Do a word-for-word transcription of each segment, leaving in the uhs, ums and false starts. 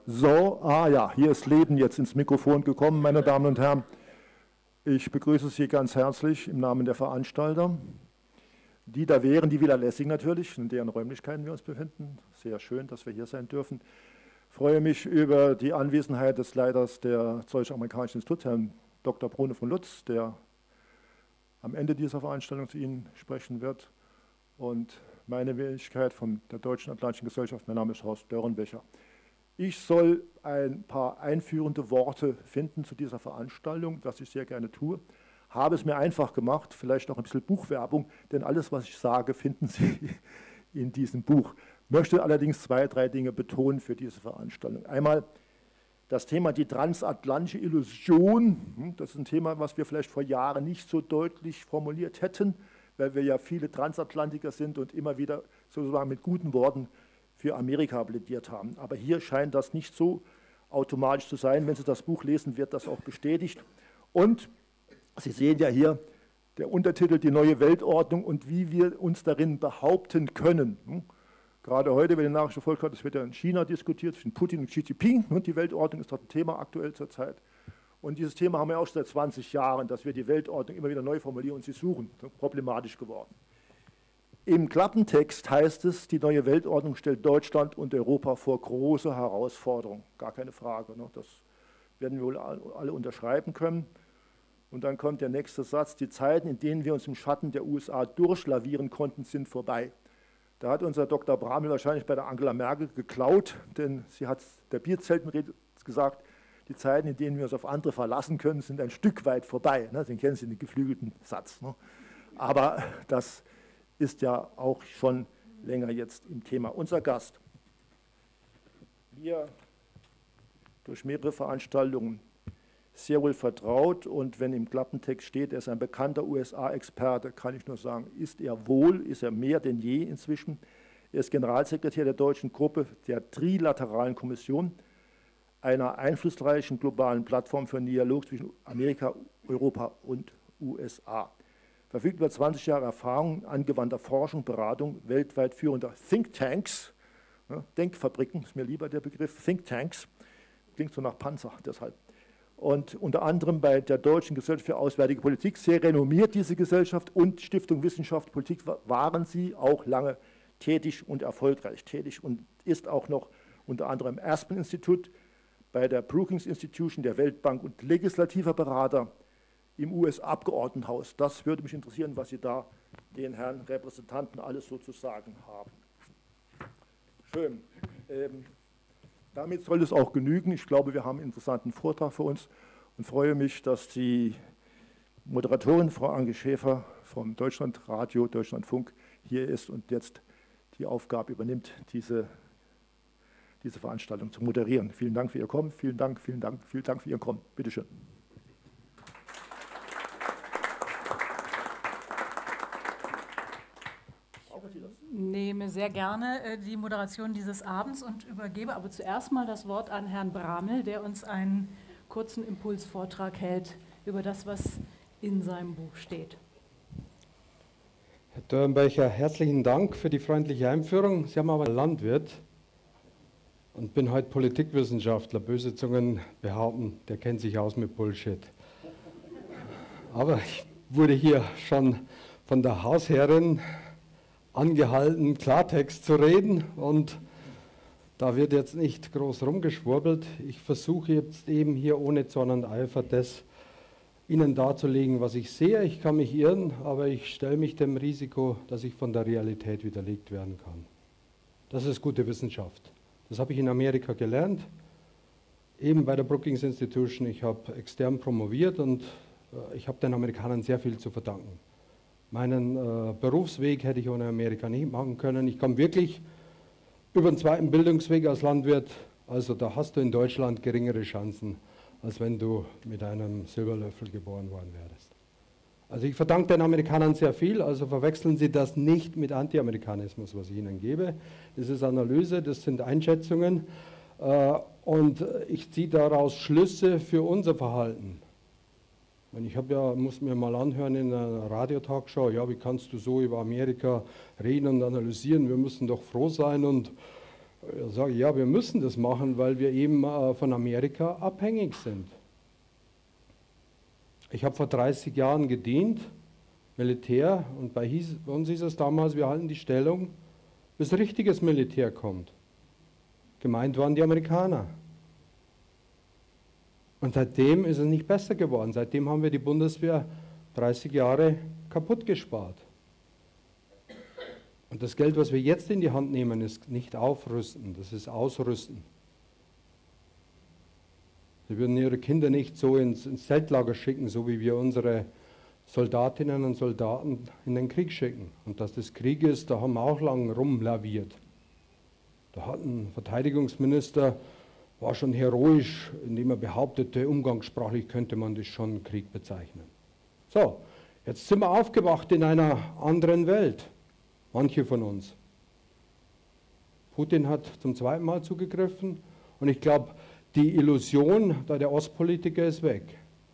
So, ah ja, hier ist Leben jetzt ins Mikrofon gekommen, meine Damen und Herren. Ich begrüße Sie ganz herzlich im Namen der Veranstalter, die da wären, die Villa Lessing natürlich, in deren Räumlichkeiten wir uns befinden. Sehr schön, dass wir hier sein dürfen. Ich freue mich über die Anwesenheit des Leiters der Deutsch-Amerikanischen Instituts, Herrn Doktor Bruno von Lutz, der am Ende dieser Veranstaltung zu Ihnen sprechen wird. Und meine Wenigkeit von der Deutschen Atlantischen Gesellschaft, mein Name ist Horst Dörrenbecher. Ich soll ein paar einführende Worte finden zu dieser Veranstaltung, was ich sehr gerne tue. Habe es mir einfach gemacht, vielleicht auch ein bisschen Buchwerbung, denn alles, was ich sage, finden Sie in diesem Buch. Möchte allerdings zwei, drei Dinge betonen für diese Veranstaltung. Einmal das Thema die transatlantische Illusion. Das ist ein Thema, was wir vielleicht vor Jahren nicht so deutlich formuliert hätten, weil wir ja viele Transatlantiker sind und immer wieder sozusagen mit guten Worten für Amerika plädiert haben. Aber hier scheint das nicht so automatisch zu sein. Wenn Sie das Buch lesen, wird das auch bestätigt. Und Sie sehen ja hier der Untertitel Die neue Weltordnung und wie wir uns darin behaupten können. Gerade heute, wenn die Nachricht verfolgt hat, es wird ja in China diskutiert, zwischen Putin und Xi Jinping. Und die Weltordnung ist dort ein Thema aktuell zurzeit. Und dieses Thema haben wir auch seit zwanzig Jahren, dass wir die Weltordnung immer wieder neu formulieren und sie suchen. Problematisch geworden. Im Klappentext heißt es, die neue Weltordnung stellt Deutschland und Europa vor große Herausforderungen. Gar keine Frage, ne? Das werden wir wohl alle unterschreiben können. Und dann kommt der nächste Satz, die Zeiten, in denen wir uns im Schatten der U S A durchlavieren konnten, sind vorbei. Da hat unser Doktor Bramel wahrscheinlich bei der Angela Merkel geklaut, denn sie hat der Bierzeltenrede gesagt, die Zeiten, in denen wir uns auf andere verlassen können, sind ein Stück weit vorbei. Ne? Den kennen Sie, den geflügelten Satz. Ne? Aber das ist ja auch schon länger jetzt im Thema. Unser Gast, mir durch mehrere Veranstaltungen sehr wohl vertraut und wenn im Klappentext steht, er ist ein bekannter U S A-Experte, kann ich nur sagen, ist er wohl, ist er mehr denn je inzwischen. Er ist Generalsekretär der deutschen Gruppe der Trilateralen Kommission, einer einflussreichen globalen Plattform für einen Dialog zwischen Amerika, Europa und U S A. Verfügt über zwanzig Jahre Erfahrung, angewandter Forschung, Beratung, weltweit führender Thinktanks, ja, Denkfabriken, ist mir lieber der Begriff, Thinktanks, klingt so nach Panzer deshalb. Und unter anderem bei der Deutschen Gesellschaft für Auswärtige Politik, sehr renommiert diese Gesellschaft, und Stiftung Wissenschaft Politik waren sie auch lange tätig und erfolgreich tätig und ist auch noch unter anderem im Aspen-Institut, bei der Brookings Institution, der Weltbank und legislativer Berater im U S-Abgeordnetenhaus. Das würde mich interessieren, was Sie da den Herren Repräsentanten alles so zu sagen haben. Schön. Ähm, damit soll es auch genügen. Ich glaube, wir haben einen interessanten Vortrag für uns und freue mich, dass die Moderatorin, Frau Anke Schäfer vom Deutschlandradio, Deutschlandfunk, hier ist und jetzt die Aufgabe übernimmt, diese, diese Veranstaltung zu moderieren. Vielen Dank für Ihr Kommen. Vielen Dank, vielen Dank, vielen Dank für Ihr Kommen. Bitte schön. Nehme sehr gerne die Moderation dieses Abends und übergebe aber zuerst mal das Wort an Herrn Bramel, der uns einen kurzen Impulsvortrag hält über das, was in seinem Buch steht. Herr Dörrenbecher, herzlichen Dank für die freundliche Einführung. Sie haben aber einen Landwirt und bin heute Politikwissenschaftler. Böse Zungen behaupten, der kennt sich aus mit Bullshit. Aber ich wurde hier schon von der Hausherrin angehalten, Klartext zu reden, und da wird jetzt nicht groß rumgeschwurbelt. Ich versuche jetzt eben hier ohne Zorn und Eifer das Ihnen darzulegen, was ich sehe. Ich kann mich irren, aber ich stelle mich dem Risiko, dass ich von der Realität widerlegt werden kann. Das ist gute Wissenschaft. Das habe ich in Amerika gelernt, eben bei der Brookings Institution. Ich habe extern promoviert und äh, ich habe den Amerikanern sehr viel zu verdanken. Meinen äh, Berufsweg hätte ich ohne Amerika nicht machen können. Ich komme wirklich über den zweiten Bildungsweg als Landwirt. Also da hast du in Deutschland geringere Chancen, als wenn du mit einem Silberlöffel geboren worden wärst. Also ich verdanke den Amerikanern sehr viel, also verwechseln Sie das nicht mit Anti-Amerikanismus, was ich Ihnen gebe. Das ist Analyse, das sind Einschätzungen äh, und ich ziehe daraus Schlüsse für unser Verhalten. Ich habe ja, muss mir mal anhören in einer Radiotalkshow, ja, wie kannst du so über Amerika reden und analysieren, wir müssen doch froh sein und Ich sage, ja, wir müssen das machen, weil wir eben äh, von Amerika abhängig sind. Ich habe vor dreißig Jahren gedient, Militär, und bei, hieß, bei uns hieß es damals, wir halten die Stellung, bis richtiges Militär kommt. Gemeint waren die Amerikaner. Und seitdem ist es nicht besser geworden. Seitdem haben wir die Bundeswehr dreißig Jahre kaputt gespart. Und das Geld, was wir jetzt in die Hand nehmen, ist nicht aufrüsten, das ist ausrüsten. Sie würden ihre Kinder nicht so ins, ins Zeltlager schicken, so wie wir unsere Soldatinnen und Soldaten in den Krieg schicken. Und dass das Krieg ist, da haben wir auch lang rumlaviert. Da hat ein Verteidigungsminister, war schon heroisch, indem er behauptete, umgangssprachlich könnte man das schon Krieg bezeichnen. So, jetzt sind wir aufgewacht in einer anderen Welt, manche von uns. Putin hat zum zweiten Mal zugegriffen und ich glaube, die Illusion, da der Ostpolitiker ist weg.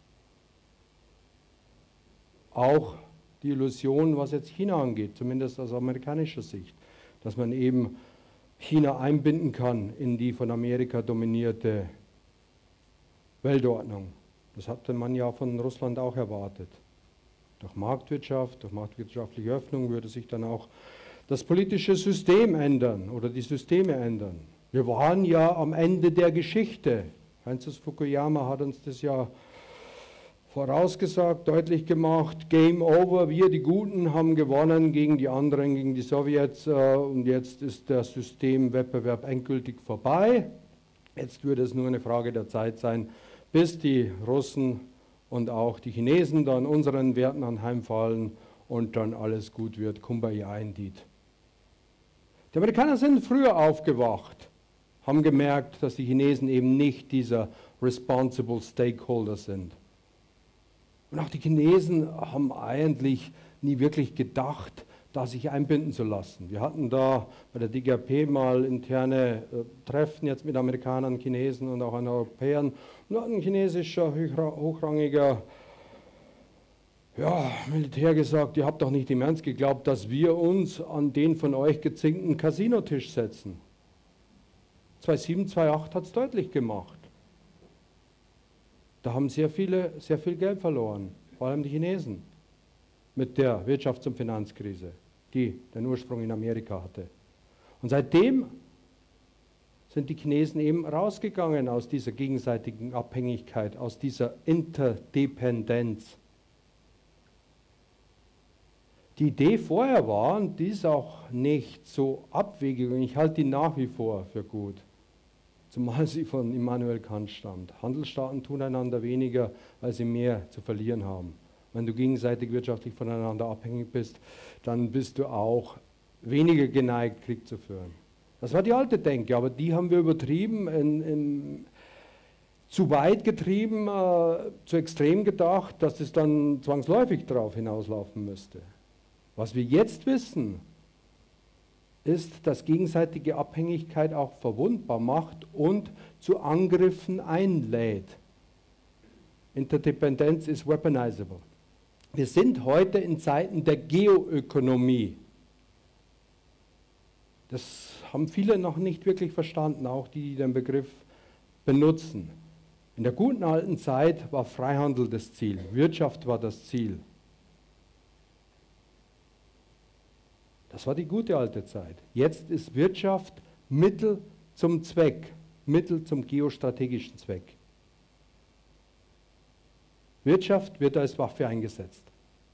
Auch die Illusion, was jetzt China angeht, zumindest aus amerikanischer Sicht, dass man eben China einbinden kann in die von Amerika dominierte Weltordnung. Das hatte man ja von Russland auch erwartet. Durch Marktwirtschaft, durch marktwirtschaftliche Öffnung würde sich dann auch das politische System ändern oder die Systeme ändern. Wir waren ja am Ende der Geschichte. Francis Fukuyama hat uns das ja vorausgesagt, deutlich gemacht, Game over, wir die Guten haben gewonnen gegen die anderen, gegen die Sowjets und jetzt ist der Systemwettbewerb endgültig vorbei. Jetzt würde es nur eine Frage der Zeit sein, bis die Russen und auch die Chinesen dann unseren Werten anheimfallen und dann alles gut wird, Kumbaya indeed. Die Amerikaner sind früher aufgewacht, haben gemerkt, dass die Chinesen eben nicht dieser responsible Stakeholder sind. Und auch die Chinesen haben eigentlich nie wirklich gedacht, da sich einbinden zu lassen. Wir hatten da bei der D G A P mal interne äh, Treffen jetzt mit Amerikanern, Chinesen und auch an Europäern. Und da hat ein chinesischer hochrangiger ja, Militär gesagt, ihr habt doch nicht im Ernst geglaubt, dass wir uns an den von euch gezinkten Casinotisch setzen. zweitausendsieben, zweitausendacht hat es deutlich gemacht. Da haben sehr viele sehr viel Geld verloren, vor allem die Chinesen, mit der Wirtschafts- und Finanzkrise, die den Ursprung in Amerika hatte. Und seitdem sind die Chinesen eben rausgegangen aus dieser gegenseitigen Abhängigkeit, aus dieser Interdependenz. Die Idee vorher war, und die ist auch nicht so abwegig, und ich halte die nach wie vor für gut, zumal sie von Immanuel Kant stammt. Handelsstaaten tun einander weniger, weil sie mehr zu verlieren haben. Wenn du gegenseitig wirtschaftlich voneinander abhängig bist, dann bist du auch weniger geneigt, Krieg zu führen. Das war die alte Denke, aber die haben wir übertrieben, in, in, zu weit getrieben, äh, zu extrem gedacht, dass es dann zwangsläufig darauf hinauslaufen müsste. Was wir jetzt wissen, ist, dass gegenseitige Abhängigkeit auch verwundbar macht und zu Angriffen einlädt. Interdependenz ist weaponizable. Wir sind heute in Zeiten der Geoökonomie. Das haben viele noch nicht wirklich verstanden, auch die, die den Begriff benutzen. In der guten alten Zeit war Freihandel das Ziel, Wirtschaft war das Ziel. Das war die gute alte Zeit. Jetzt ist Wirtschaft Mittel zum Zweck, Mittel zum geostrategischen Zweck. Wirtschaft wird als Waffe eingesetzt.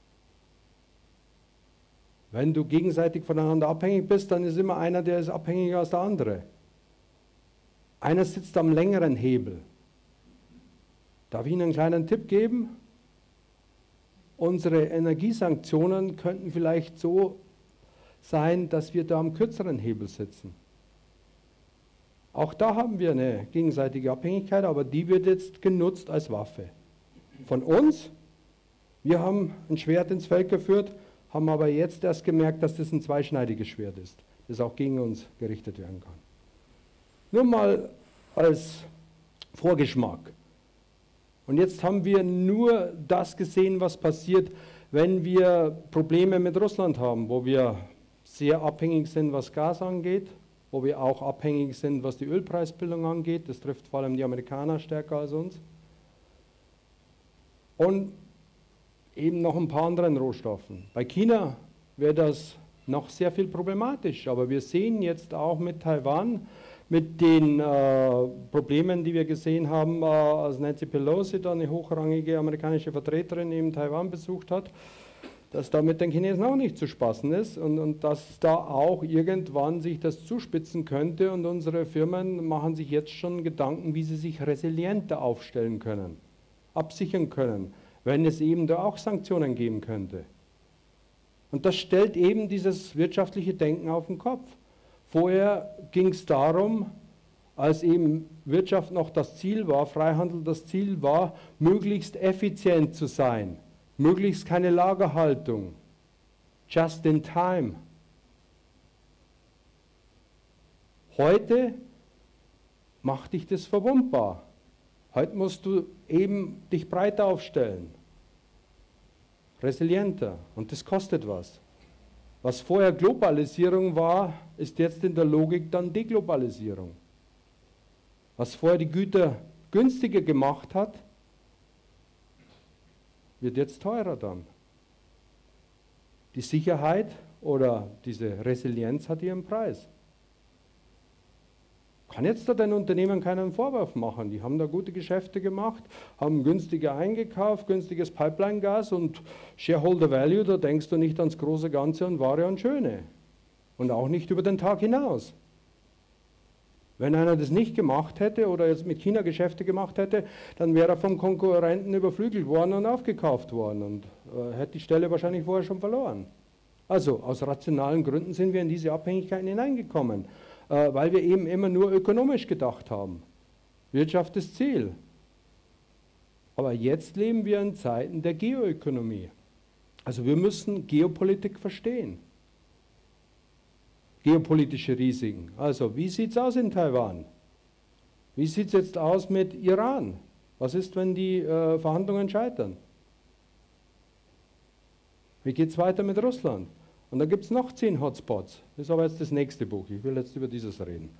Wenn du gegenseitig voneinander abhängig bist, dann ist immer einer, der ist abhängiger als der andere. Einer sitzt am längeren Hebel. Darf ich Ihnen einen kleinen Tipp geben? Unsere Energiesanktionen könnten vielleicht so sein, dass wir da am kürzeren Hebel sitzen. Auch da haben wir eine gegenseitige Abhängigkeit, aber die wird jetzt genutzt als Waffe. Von uns, wir haben ein Schwert ins Feld geführt, haben aber jetzt erst gemerkt, dass das ein zweischneidiges Schwert ist, das auch gegen uns gerichtet werden kann. Nur mal als Vorgeschmack. Und jetzt haben wir nur das gesehen, was passiert, wenn wir Probleme mit Russland haben, wo wir sehr abhängig sind, was Gas angeht, wo wir auch abhängig sind, was die Ölpreisbildung angeht. Das trifft vor allem die Amerikaner stärker als uns. Und eben noch ein paar anderen Rohstoffen. Bei China wäre das noch sehr viel problematisch, aber wir sehen jetzt auch mit Taiwan, mit den äh, Problemen, die wir gesehen haben, äh, als Nancy Pelosi, da eine hochrangige amerikanische Vertreterin eben Taiwan besucht hat, dass da mit den Chinesen auch nicht zu spaßen ist und, und dass da auch irgendwann sich das zuspitzen könnte und unsere Firmen machen sich jetzt schon Gedanken, wie sie sich resilienter aufstellen können, absichern können, wenn es eben da auch Sanktionen geben könnte. Und das stellt eben dieses wirtschaftliche Denken auf den Kopf. Vorher ging es darum, als eben Wirtschaft noch das Ziel war, Freihandel das Ziel war, möglichst effizient zu sein, möglichst keine Lagerhaltung, just in time. Heute macht dich das verwundbar. Heute musst du eben dich breiter aufstellen, resilienter, und das kostet was. Was vorher Globalisierung war, ist jetzt in der Logik dann Deglobalisierung. Was vorher die Güter günstiger gemacht hat, wird jetzt teurer dann. Die Sicherheit oder diese Resilienz hat ihren Preis. Kann jetzt da den Unternehmen keinen Vorwurf machen. Die haben da gute Geschäfte gemacht, haben günstiger eingekauft, günstiges Pipeline-Gas und Shareholder Value, da denkst du nicht ans große Ganze und Wahre und Schöne. Und auch nicht über den Tag hinaus. Wenn einer das nicht gemacht hätte oder jetzt mit China Geschäfte gemacht hätte, dann wäre er vom Konkurrenten überflügelt worden und aufgekauft worden und äh, hätte die Stelle wahrscheinlich vorher schon verloren. Also aus rationalen Gründen sind wir in diese Abhängigkeiten hineingekommen, äh, weil wir eben immer nur ökonomisch gedacht haben. Wirtschaft ist Ziel. Aber jetzt leben wir in Zeiten der Geoökonomie. Also wir müssen Geopolitik verstehen. Geopolitische Risiken. Also, wie sieht es aus in Taiwan? Wie sieht es jetzt aus mit Iran? Was ist, wenn die äh, Verhandlungen scheitern? Wie geht es weiter mit Russland? Und da gibt es noch zehn Hotspots. Das ist aber jetzt das nächste Buch. Ich will jetzt über dieses reden.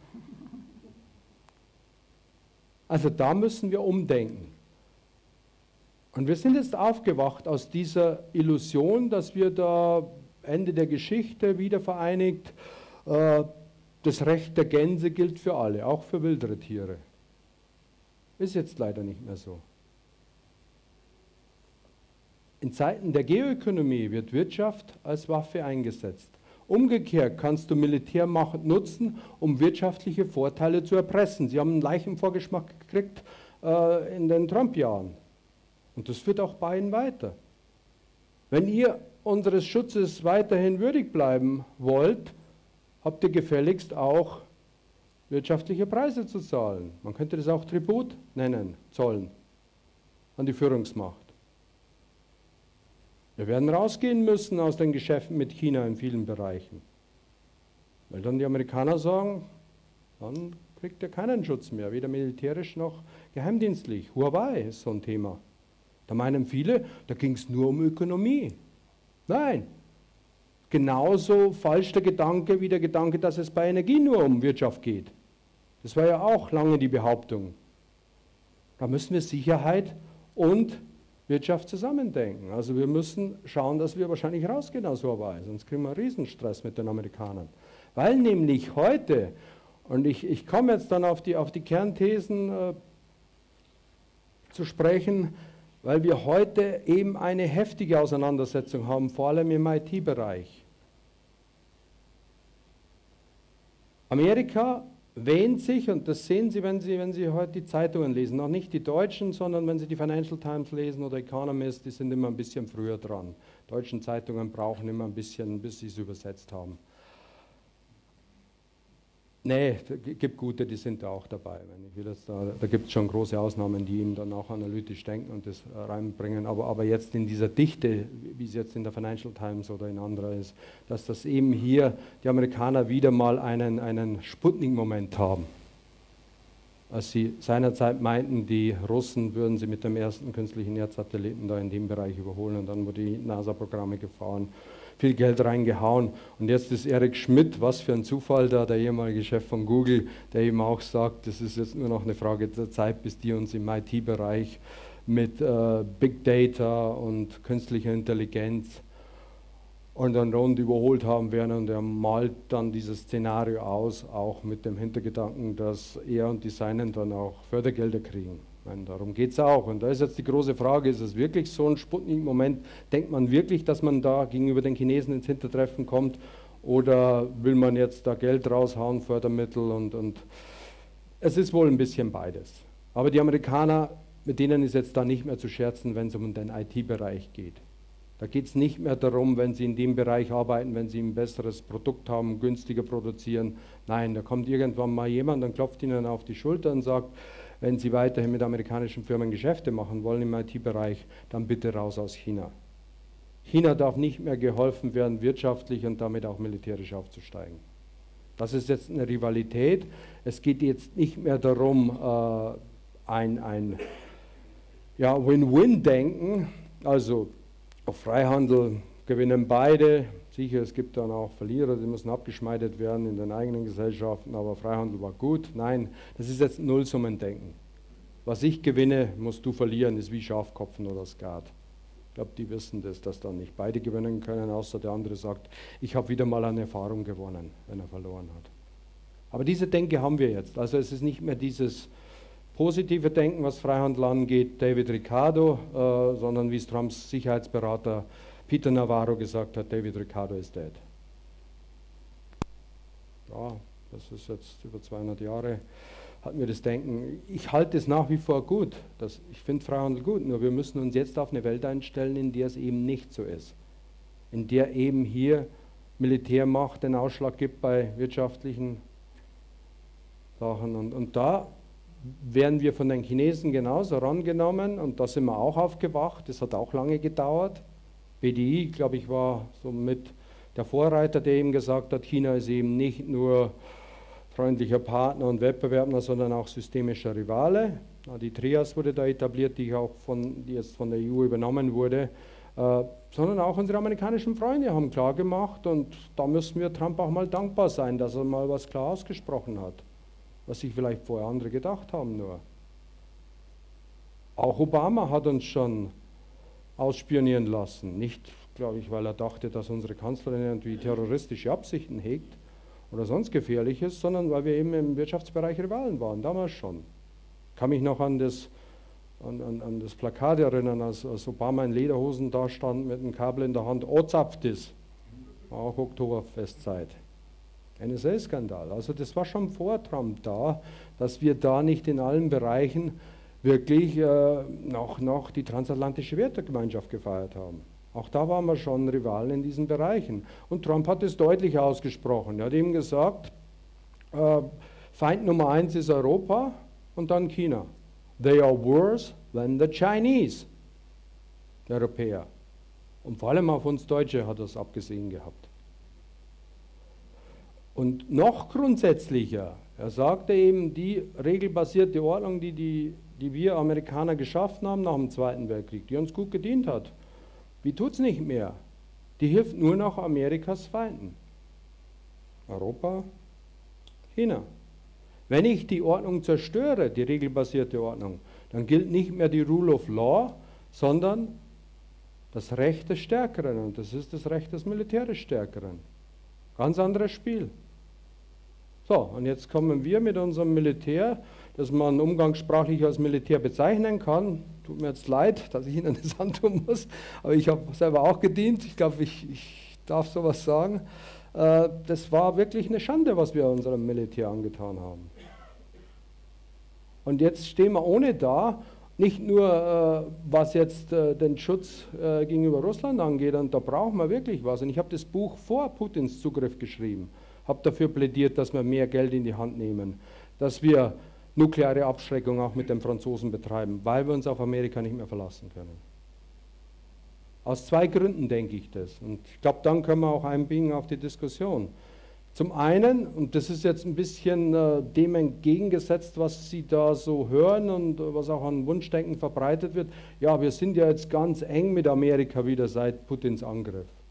Also da müssen wir umdenken. Und wir sind jetzt aufgewacht aus dieser Illusion, dass wir da Ende der Geschichte wieder vereinigt, das Recht der Gänse gilt für alle, auch für wildere Tiere. Ist jetzt leider nicht mehr so. In Zeiten der Geoökonomie wird Wirtschaft als Waffe eingesetzt. Umgekehrt kannst du Militärmacht nutzen, um wirtschaftliche Vorteile zu erpressen. Sie haben einen leichten Vorgeschmack gekriegt äh, in den Trump-Jahren. Und das führt auch bei Ihnen weiter. Wenn ihr unseres Schutzes weiterhin würdig bleiben wollt, habt ihr gefälligst auch wirtschaftliche Preise zu zahlen. Man könnte das auch Tribut nennen, Zollen an die Führungsmacht. Wir werden rausgehen müssen aus den Geschäften mit China in vielen Bereichen. Weil dann die Amerikaner sagen, dann kriegt ihr keinen Schutz mehr, weder militärisch noch geheimdienstlich. Huawei ist so ein Thema. Da meinen viele, da ging es nur um Ökonomie. Nein. Genauso falsch der Gedanke wie der Gedanke, dass es bei Energie nur um Wirtschaft geht. Das war ja auch lange die Behauptung. Da müssen wir Sicherheit und Wirtschaft zusammendenken. Also wir müssen schauen, dass wir wahrscheinlich rausgehen aus Huawei, sonst kriegen wir einen Riesenstress mit den Amerikanern. Weil nämlich heute, und ich, ich komme jetzt dann auf die, auf die Kernthesen äh, zu sprechen, weil wir heute eben eine heftige Auseinandersetzung haben, vor allem im I T-Bereich. Amerika wähnt sich, und das sehen Sie, wenn Sie, wenn Sie heute die Zeitungen lesen, noch nicht die Deutschen, sondern wenn Sie die Financial Times lesen oder Economist, die sind immer ein bisschen früher dran. Die deutschen Zeitungen brauchen immer ein bisschen, bis sie es übersetzt haben. Nee, es gibt gute, die sind da auch dabei. Wenn ich will jetzt da da gibt es schon große Ausnahmen, die eben dann auch analytisch denken und das reinbringen. Aber, aber jetzt in dieser Dichte, wie es jetzt in der Financial Times oder in anderer ist, dass das eben hier die Amerikaner wieder mal einen, einen Sputnik-Moment haben. Als sie seinerzeit meinten, die Russen würden sie mit dem ersten künstlichen Erdsatelliten da in dem Bereich überholen und dann wurden die NASA-Programme gefahren. viel Geld reingehauen. Und jetzt ist Eric Schmidt, was für ein Zufall da, der ehemalige Chef von Google, der eben auch sagt, das ist jetzt nur noch eine Frage der Zeit, bis die uns im I T-Bereich mit äh, Big Data und künstlicher Intelligenz und dann rund überholt haben werden, und er malt dann dieses Szenario aus, auch mit dem Hintergedanken, dass er und die Seinen dann auch Fördergelder kriegen. Ich meine, darum geht es auch. Und da ist jetzt die große Frage, ist es wirklich so ein Sputnik-Moment? Denkt man wirklich, dass man da gegenüber den Chinesen ins Hintertreffen kommt, oder will man jetzt da Geld raushauen, Fördermittel? Und, und es ist wohl ein bisschen beides. Aber die Amerikaner, mit denen ist jetzt da nicht mehr zu scherzen, wenn es um den I T-Bereich geht. Da geht es nicht mehr darum, wenn Sie in dem Bereich arbeiten, wenn Sie ein besseres Produkt haben, günstiger produzieren. Nein, da kommt irgendwann mal jemand und klopft Ihnen auf die Schulter und sagt, wenn Sie weiterhin mit amerikanischen Firmen Geschäfte machen wollen im I T-Bereich, dann bitte raus aus China. China darf nicht mehr geholfen werden, wirtschaftlich und damit auch militärisch aufzusteigen. Das ist jetzt eine Rivalität. Es geht jetzt nicht mehr darum, äh, ein, ein ja, Win-Win-Denken, also auf Freihandel gewinnen beide. Sicher, es gibt dann auch Verlierer, die müssen abgeschmeidet werden in den eigenen Gesellschaften, aber Freihandel war gut. Nein, das ist jetzt Nullsummendenken. Was ich gewinne, musst du verlieren, ist wie Schafkopfen oder Skat. Ich glaube, die wissen das, dass dann nicht beide gewinnen können, außer der andere sagt, ich habe wieder mal eine Erfahrung gewonnen, wenn er verloren hat. Aber diese Denke haben wir jetzt. Also es ist nicht mehr dieses positive Denken, was Freihandel angeht, David Ricardo, äh, sondern wie es Trumps Sicherheitsberater Peter Navarro gesagt hat, David Ricardo is dead. Ja, das ist jetzt über zweihundert Jahre, hatten wir das Denken. Ich halte es nach wie vor gut. Das, ich finde Freihandel gut, nur wir müssen uns jetzt auf eine Welt einstellen, in der es eben nicht so ist. In der eben hier Militärmacht den Ausschlag gibt bei wirtschaftlichen Sachen. Und, und da werden wir von den Chinesen genauso herangenommen, und da sind wir auch aufgewacht. Das hat auch lange gedauert. B D I, glaube ich, war so mit der Vorreiter, der eben gesagt hat, China ist eben nicht nur freundlicher Partner und Wettbewerber, sondern auch systemischer Rivale. Die Trias wurde da etabliert, die auch von, die jetzt von der E U übernommen wurde, äh, sondern auch unsere amerikanischen Freunde haben klar gemacht, und da müssen wir Trump auch mal dankbar sein, dass er mal was klar ausgesprochen hat, was sich vielleicht vorher andere gedacht haben nur. Auch Obama hat uns schon ausspionieren lassen. Nicht, glaube ich, weil er dachte, dass unsere Kanzlerin irgendwie terroristische Absichten hegt oder sonst Gefährliches, sondern weil wir eben im Wirtschaftsbereich Rivalen waren, damals schon. Ich kann mich noch an das, an, an, an das Plakat erinnern, als, als Obama in Lederhosen da stand mit einem Kabel in der Hand, oh, zapft es. Auch Oktoberfestzeit. N S A-Skandal. Also das war schon vor Trump da, dass wir da nicht in allen Bereichen wirklich äh, noch, noch die transatlantische Wertegemeinschaft gefeiert haben. Auch da waren wir schon Rivalen in diesen Bereichen. Und Trump hat es deutlich ausgesprochen. Er hat eben gesagt, äh, Feind Nummer eins ist Europa und dann China. They are worse than the Chinese, die Europäer. Und vor allem auf uns Deutsche hat er es abgesehen gehabt. Und noch grundsätzlicher, er sagte eben, die regelbasierte Ordnung, die, die, die wir Amerikaner geschaffen haben nach dem Zweiten Weltkrieg, die uns gut gedient hat, die tut es nicht mehr. Die hilft nur noch Amerikas Feinden. Europa, China. Wenn ich die Ordnung zerstöre, die regelbasierte Ordnung, dann gilt nicht mehr die Rule of Law, sondern das Recht des Stärkeren. Und das ist das Recht des militärisch Stärkeren. Ganz anderes Spiel. So, und jetzt kommen wir mit unserem Militär, das man umgangssprachlich als Militär bezeichnen kann. Tut mir jetzt leid, dass ich Ihnen das antun muss, aber ich habe selber auch gedient. Ich glaube, ich, ich darf sowas sagen. Äh, das war wirklich eine Schande, was wir unserem Militär angetan haben. Und jetzt stehen wir ohne da, nicht nur äh, was jetzt äh, den Schutz äh, gegenüber Russland angeht, und da brauchen wir wirklich was. Und ich habe das Buch vor Putins Zugriff geschrieben, habe dafür plädiert, dass wir mehr Geld in die Hand nehmen, dass wir nukleare Abschreckung auch mit den Franzosen betreiben, weil wir uns auf Amerika nicht mehr verlassen können. Aus zwei Gründen denke ich das. Und ich glaube, dann können wir auch einbiegen auf die Diskussion. Zum einen, und das ist jetzt ein bisschen äh, dem entgegengesetzt, was Sie da so hören und äh, was auch an Wunschdenken verbreitet wird, ja, wir sind ja jetzt ganz eng mit Amerika wieder seit Putins Angriff.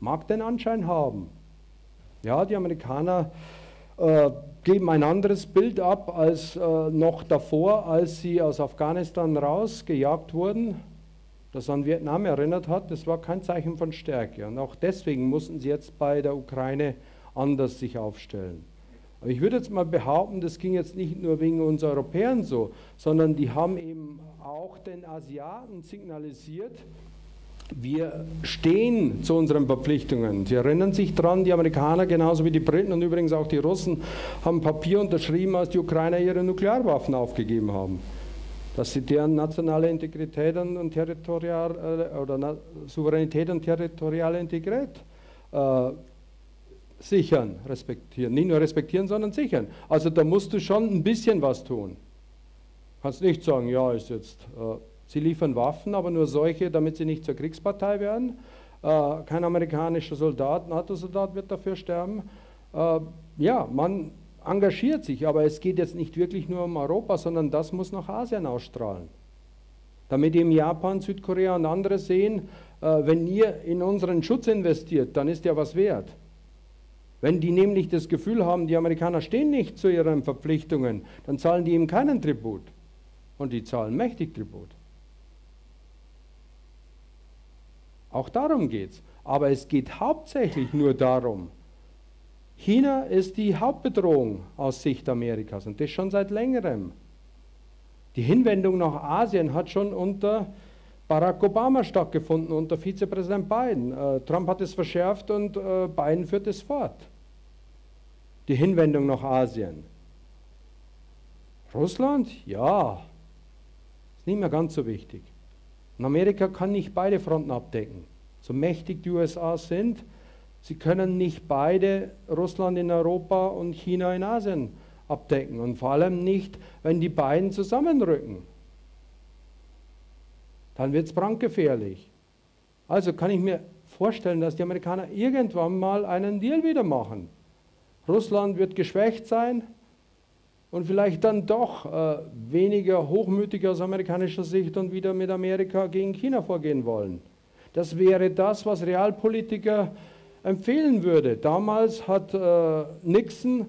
Mag den Anschein haben. Ja, die Amerikaner äh, geben ein anderes Bild ab als äh, noch davor, als sie aus Afghanistan rausgejagt wurden, das an Vietnam erinnert hat. Das war kein Zeichen von Stärke. Und auch deswegen mussten sie jetzt bei der Ukraine anders sich aufstellen. Aber ich würde jetzt mal behaupten, das ging jetzt nicht nur wegen uns Europäern so, sondern die haben eben auch den Asiaten signalisiert, wir stehen zu unseren Verpflichtungen. Sie erinnern sich daran, die Amerikaner genauso wie die Briten und übrigens auch die Russen haben Papier unterschrieben, als die Ukrainer ihre Nuklearwaffen aufgegeben haben. Dass sie deren nationale Integrität und, und territorial, äh, oder na, Souveränität und territoriale Integrität äh, sichern, respektieren. Nicht nur respektieren, sondern sichern. Also da musst du schon ein bisschen was tun. Du kannst nicht sagen, ja, ist jetzt... Äh, Sie liefern Waffen, aber nur solche, damit sie nicht zur Kriegspartei werden. Äh, kein amerikanischer Soldat, NATO-Soldat wird dafür sterben. Äh, ja, man engagiert sich, aber es geht jetzt nicht wirklich nur um Europa, sondern das muss nach Asien ausstrahlen. Damit eben Japan, Südkorea und andere sehen, äh, wenn ihr in unseren Schutz investiert, dann ist der was wert. Wenn die nämlich das Gefühl haben, die Amerikaner stehen nicht zu ihren Verpflichtungen, dann zahlen die ihm keinen Tribut. Und die zahlen mächtig Tribut. Auch darum geht es. Aber es geht hauptsächlich nur darum, China ist die Hauptbedrohung aus Sicht Amerikas und das schon seit längerem. Die Hinwendung nach Asien hat schon unter Barack Obama stattgefunden, unter Vizepräsident Biden. Äh, Trump hat es verschärft und äh, Biden führt es fort. Die Hinwendung nach Asien. Russland? Ja, ist nicht mehr ganz so wichtig. Und Amerika kann nicht beide Fronten abdecken. So mächtig die U S A sind, sie können nicht beide, Russland in Europa und China in Asien, abdecken. Und vor allem nicht, wenn die beiden zusammenrücken. Dann wird es brandgefährlich. Also kann ich mir vorstellen, dass die Amerikaner irgendwann mal einen Deal wieder machen. Russland wird geschwächt sein und vielleicht dann doch äh, weniger hochmütig aus amerikanischer Sicht und wieder mit Amerika gegen China vorgehen wollen. Das wäre das, was Realpolitiker empfehlen würde. Damals hat äh, Nixon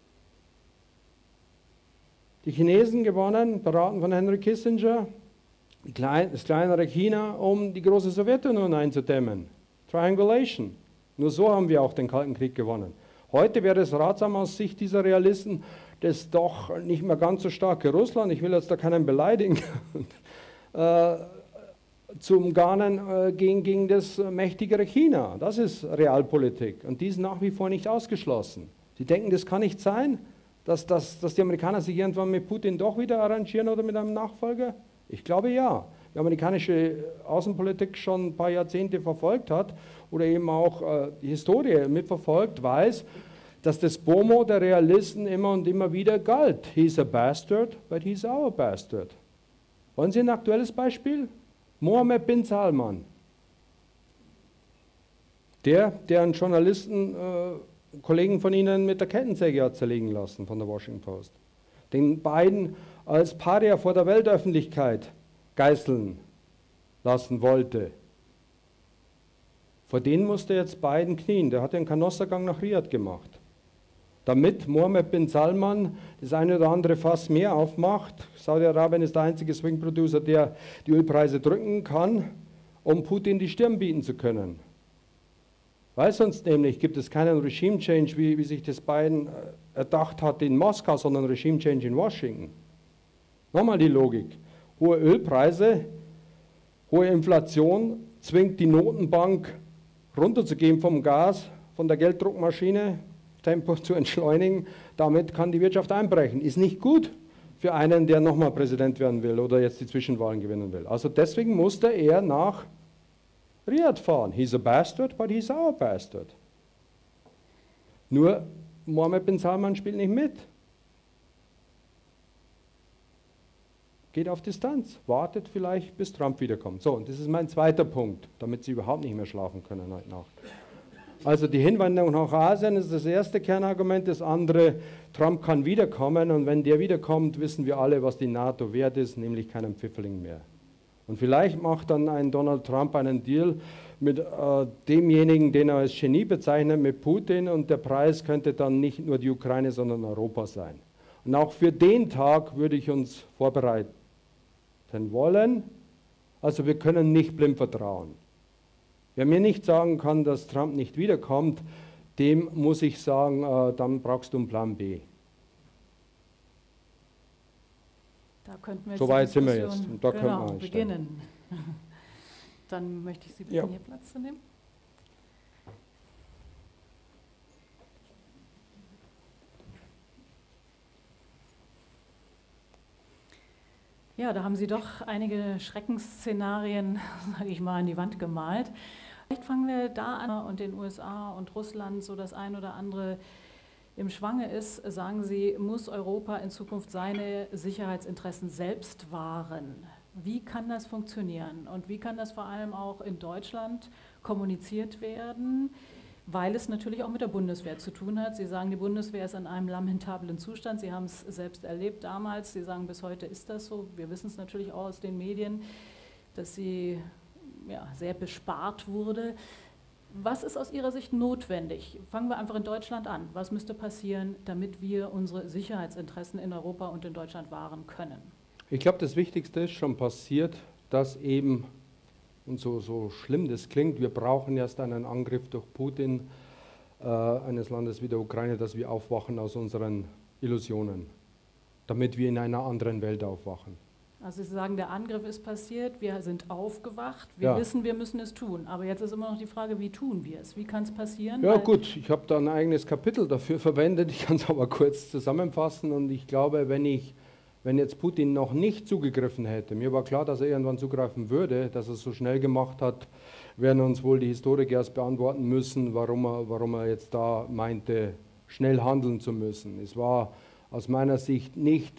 die Chinesen gewonnen, beraten von Henry Kissinger, die klein, das kleinere China, um die große Sowjetunion einzudämmen. Triangulation. Nur so haben wir auch den Kalten Krieg gewonnen. Heute wäre es ratsam aus Sicht dieser Realisten, das doch nicht mehr ganz so starke Russland, ich will jetzt da keinen beleidigen, äh, zu umgarnen äh, gegen, gegen das mächtigere China. Das ist Realpolitik und die ist nach wie vor nicht ausgeschlossen. Sie denken, das kann nicht sein, dass, dass, dass die Amerikaner sich irgendwann mit Putin doch wieder arrangieren oder mit einem Nachfolger? Ich glaube ja. Die amerikanische Außenpolitik schon ein paar Jahrzehnte verfolgt hat oder eben auch äh, die Historie mitverfolgt, weiß, dass das B O M O der Realisten immer und immer wieder galt. He's a bastard, but he's our bastard. Wollen Sie ein aktuelles Beispiel? Mohammed bin Salman. Der, der einen Journalisten, äh, Kollegen von Ihnen mit der Kettensäge hat zerlegen lassen von der Washington Post. Den Biden als Paria vor der Weltöffentlichkeit geißeln lassen wollte. Vor denen musste jetzt Biden knien. Der hat den Kanossagang nach Riyadh gemacht. Damit Mohammed bin Salman das eine oder andere Fass mehr aufmacht. Saudi-Arabien ist der einzige Swing-Producer, der die Ölpreise drücken kann, um Putin die Stirn bieten zu können. Weil sonst nämlich gibt es keinen Regime-Change, wie, wie sich das Biden erdacht hat in Moskau, sondern Regime-Change in Washington. Nochmal die Logik. Hohe Ölpreise, hohe Inflation zwingt die Notenbank runterzugehen vom Gas, von der Gelddruckmaschine, Tempo zu entschleunigen. Damit kann die Wirtschaft einbrechen. Ist nicht gut für einen, der nochmal Präsident werden will oder jetzt die Zwischenwahlen gewinnen will. Also deswegen musste er nach Riyadh fahren. He's a bastard, but he's our bastard. Nur Mohammed bin Salman spielt nicht mit. Geht auf Distanz, wartet vielleicht, bis Trump wiederkommt. So, und das ist mein zweiter Punkt, damit Sie überhaupt nicht mehr schlafen können heute Nacht. Also die Hinwendung nach Asien ist das erste Kernargument, das andere, Trump kann wiederkommen und wenn der wiederkommt, wissen wir alle, was die NATO wert ist, nämlich keinen Pfifferling mehr. Und vielleicht macht dann ein Donald Trump einen Deal mit äh, demjenigen, den er als Genie bezeichnet, mit Putin, und der Preis könnte dann nicht nur die Ukraine, sondern Europa sein. Und auch für den Tag würde ich uns vorbereiten wollen. Also wir können nicht blind vertrauen. Wer mir nicht sagen kann, dass Trump nicht wiederkommt, dem muss ich sagen, äh, dann brauchst du einen Plan B. Da könnten wir jetzt so weit sind wir jetzt. Und da genau, können wir beginnen. Dann möchte ich Sie bitten, ja. hier Platz zu nehmen. Ja, da haben Sie doch einige Schreckensszenarien, sage ich mal, an die Wand gemalt. Vielleicht fangen wir da an und den U S A und Russland so das ein oder andere im Schwange ist, sagen Sie, muss Europa in Zukunft seine Sicherheitsinteressen selbst wahren? Wie kann das funktionieren und wie kann das vor allem auch in Deutschland kommuniziert werden, weil es natürlich auch mit der Bundeswehr zu tun hat. Sie sagen, die Bundeswehr ist in einem lamentablen Zustand. Sie haben es selbst erlebt damals. Sie sagen, bis heute ist das so. Wir wissen es natürlich auch aus den Medien, dass sie ja, sehr bespart wurde. Was ist aus Ihrer Sicht notwendig? Fangen wir einfach in Deutschland an. Was müsste passieren, damit wir unsere Sicherheitsinteressen in Europa und in Deutschland wahren können? Ich glaube, das Wichtigste ist schon passiert, dass eben, und so, so schlimm das klingt, wir brauchen erst einen Angriff durch Putin äh, eines Landes wie der Ukraine, dass wir aufwachen aus unseren Illusionen, damit wir in einer anderen Welt aufwachen. Also Sie sagen, der Angriff ist passiert, wir sind aufgewacht, wir ja. wissen, wir müssen es tun. Aber jetzt ist immer noch die Frage, wie tun wir es? Wie kann es passieren? Ja gut, ich habe da ein eigenes Kapitel dafür verwendet, ich kann es aber kurz zusammenfassen und ich glaube, wenn ich Wenn jetzt Putin noch nicht zugegriffen hätte, mir war klar, dass er irgendwann zugreifen würde, dass er es so schnell gemacht hat, werden uns wohl die Historiker erst beantworten müssen, warum er, warum er jetzt da meinte, schnell handeln zu müssen. Es war aus meiner Sicht nicht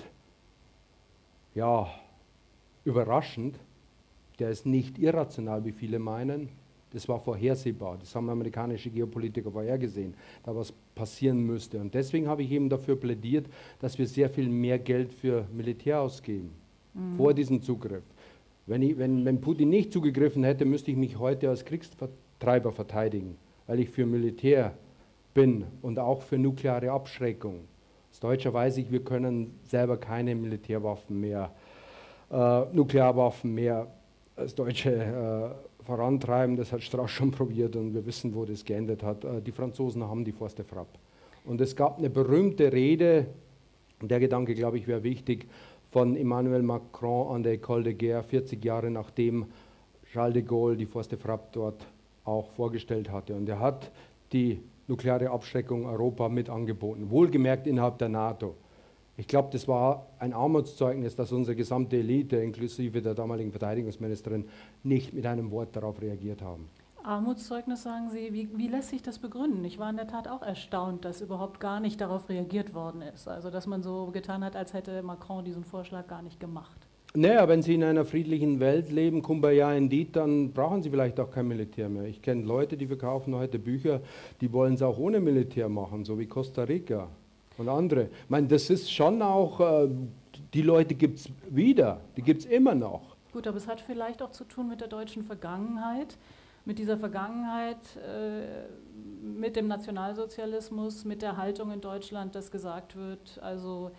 ja, überraschend, der ist nicht irrational, wie viele meinen. Das war vorhersehbar, das haben amerikanische Geopolitiker vorhergesehen, da was passieren müsste. Und deswegen habe ich eben dafür plädiert, dass wir sehr viel mehr Geld für Militär ausgeben, mhm. vor diesem Zugriff. Wenn, ich, wenn, wenn Putin nicht zugegriffen hätte, müsste ich mich heute als Kriegstreiber verteidigen, weil ich für Militär bin und auch für nukleare Abschreckung. Als Deutscher weiß ich, wir können selber keine Militärwaffen mehr, äh, Nuklearwaffen mehr als Deutsche äh, vorantreiben, das hat Strauß schon probiert und wir wissen, wo das geendet hat. Die Franzosen haben die Force de Frappe. Und es gab eine berühmte Rede, und der Gedanke, glaube ich, wäre wichtig, von Emmanuel Macron an der École de Guerre, vierzig Jahre nachdem Charles de Gaulle die Force de Frappe dort auch vorgestellt hatte. Und er hat die nukleare Abschreckung Europa mit angeboten, wohlgemerkt innerhalb der NATO. Ich glaube, das war ein Armutszeugnis, dass unsere gesamte Elite, inklusive der damaligen Verteidigungsministerin, nicht mit einem Wort darauf reagiert haben. Armutszeugnis, sagen Sie, wie, wie lässt sich das begründen? Ich war in der Tat auch erstaunt, dass überhaupt gar nicht darauf reagiert worden ist. Also, dass man so getan hat, als hätte Macron diesen Vorschlag gar nicht gemacht. Naja, wenn Sie in einer friedlichen Welt leben, Kumbaya indeed, dann brauchen Sie vielleicht auch kein Militär mehr. Ich kenne Leute, die verkaufen heute Bücher, die wollen es auch ohne Militär machen, so wie Costa Rica. Und andere. Ich meine, das ist schon auch, äh, die Leute gibt es wieder, die gibt es immer noch. Gut, aber es hat vielleicht auch zu tun mit der deutschen Vergangenheit, mit dieser Vergangenheit, äh, mit dem Nationalsozialismus, mit der Haltung in Deutschland, dass gesagt wird, also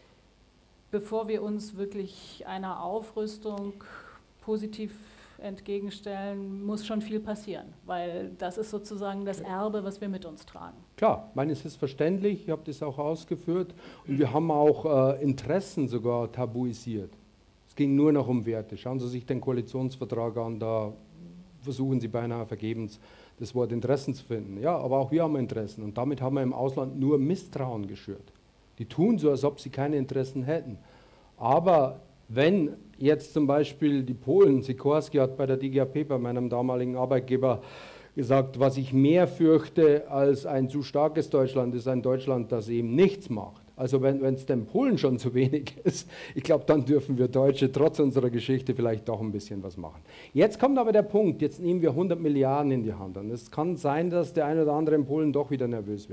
bevor wir uns wirklich einer Aufrüstung positiv entgegenstellen, muss schon viel passieren, weil das ist sozusagen das Erbe, was wir mit uns tragen. Klar, ich meine, es ist verständlich, ich habe das auch ausgeführt und wir haben auch äh, Interessen sogar tabuisiert. Es ging nur noch um Werte. Schauen Sie sich den Koalitionsvertrag an, da versuchen Sie beinahe vergebens, das Wort Interessen zu finden. Ja, aber auch wir haben Interessen und damit haben wir im Ausland nur Misstrauen geschürt. Die tun so, als ob sie keine Interessen hätten. Aber wenn jetzt zum Beispiel die Polen, Sikorski hat bei der D G A P, bei meinem damaligen Arbeitgeber, gesagt, was ich mehr fürchte als ein zu starkes Deutschland, ist ein Deutschland, das eben nichts macht. Also wenn es den Polen schon zu wenig ist, ich glaube, dann dürfen wir Deutsche trotz unserer Geschichte vielleicht doch ein bisschen was machen. Jetzt kommt aber der Punkt, jetzt nehmen wir hundert Milliarden in die Hand und es kann sein, dass der ein oder andere in Polen doch wieder nervös wird.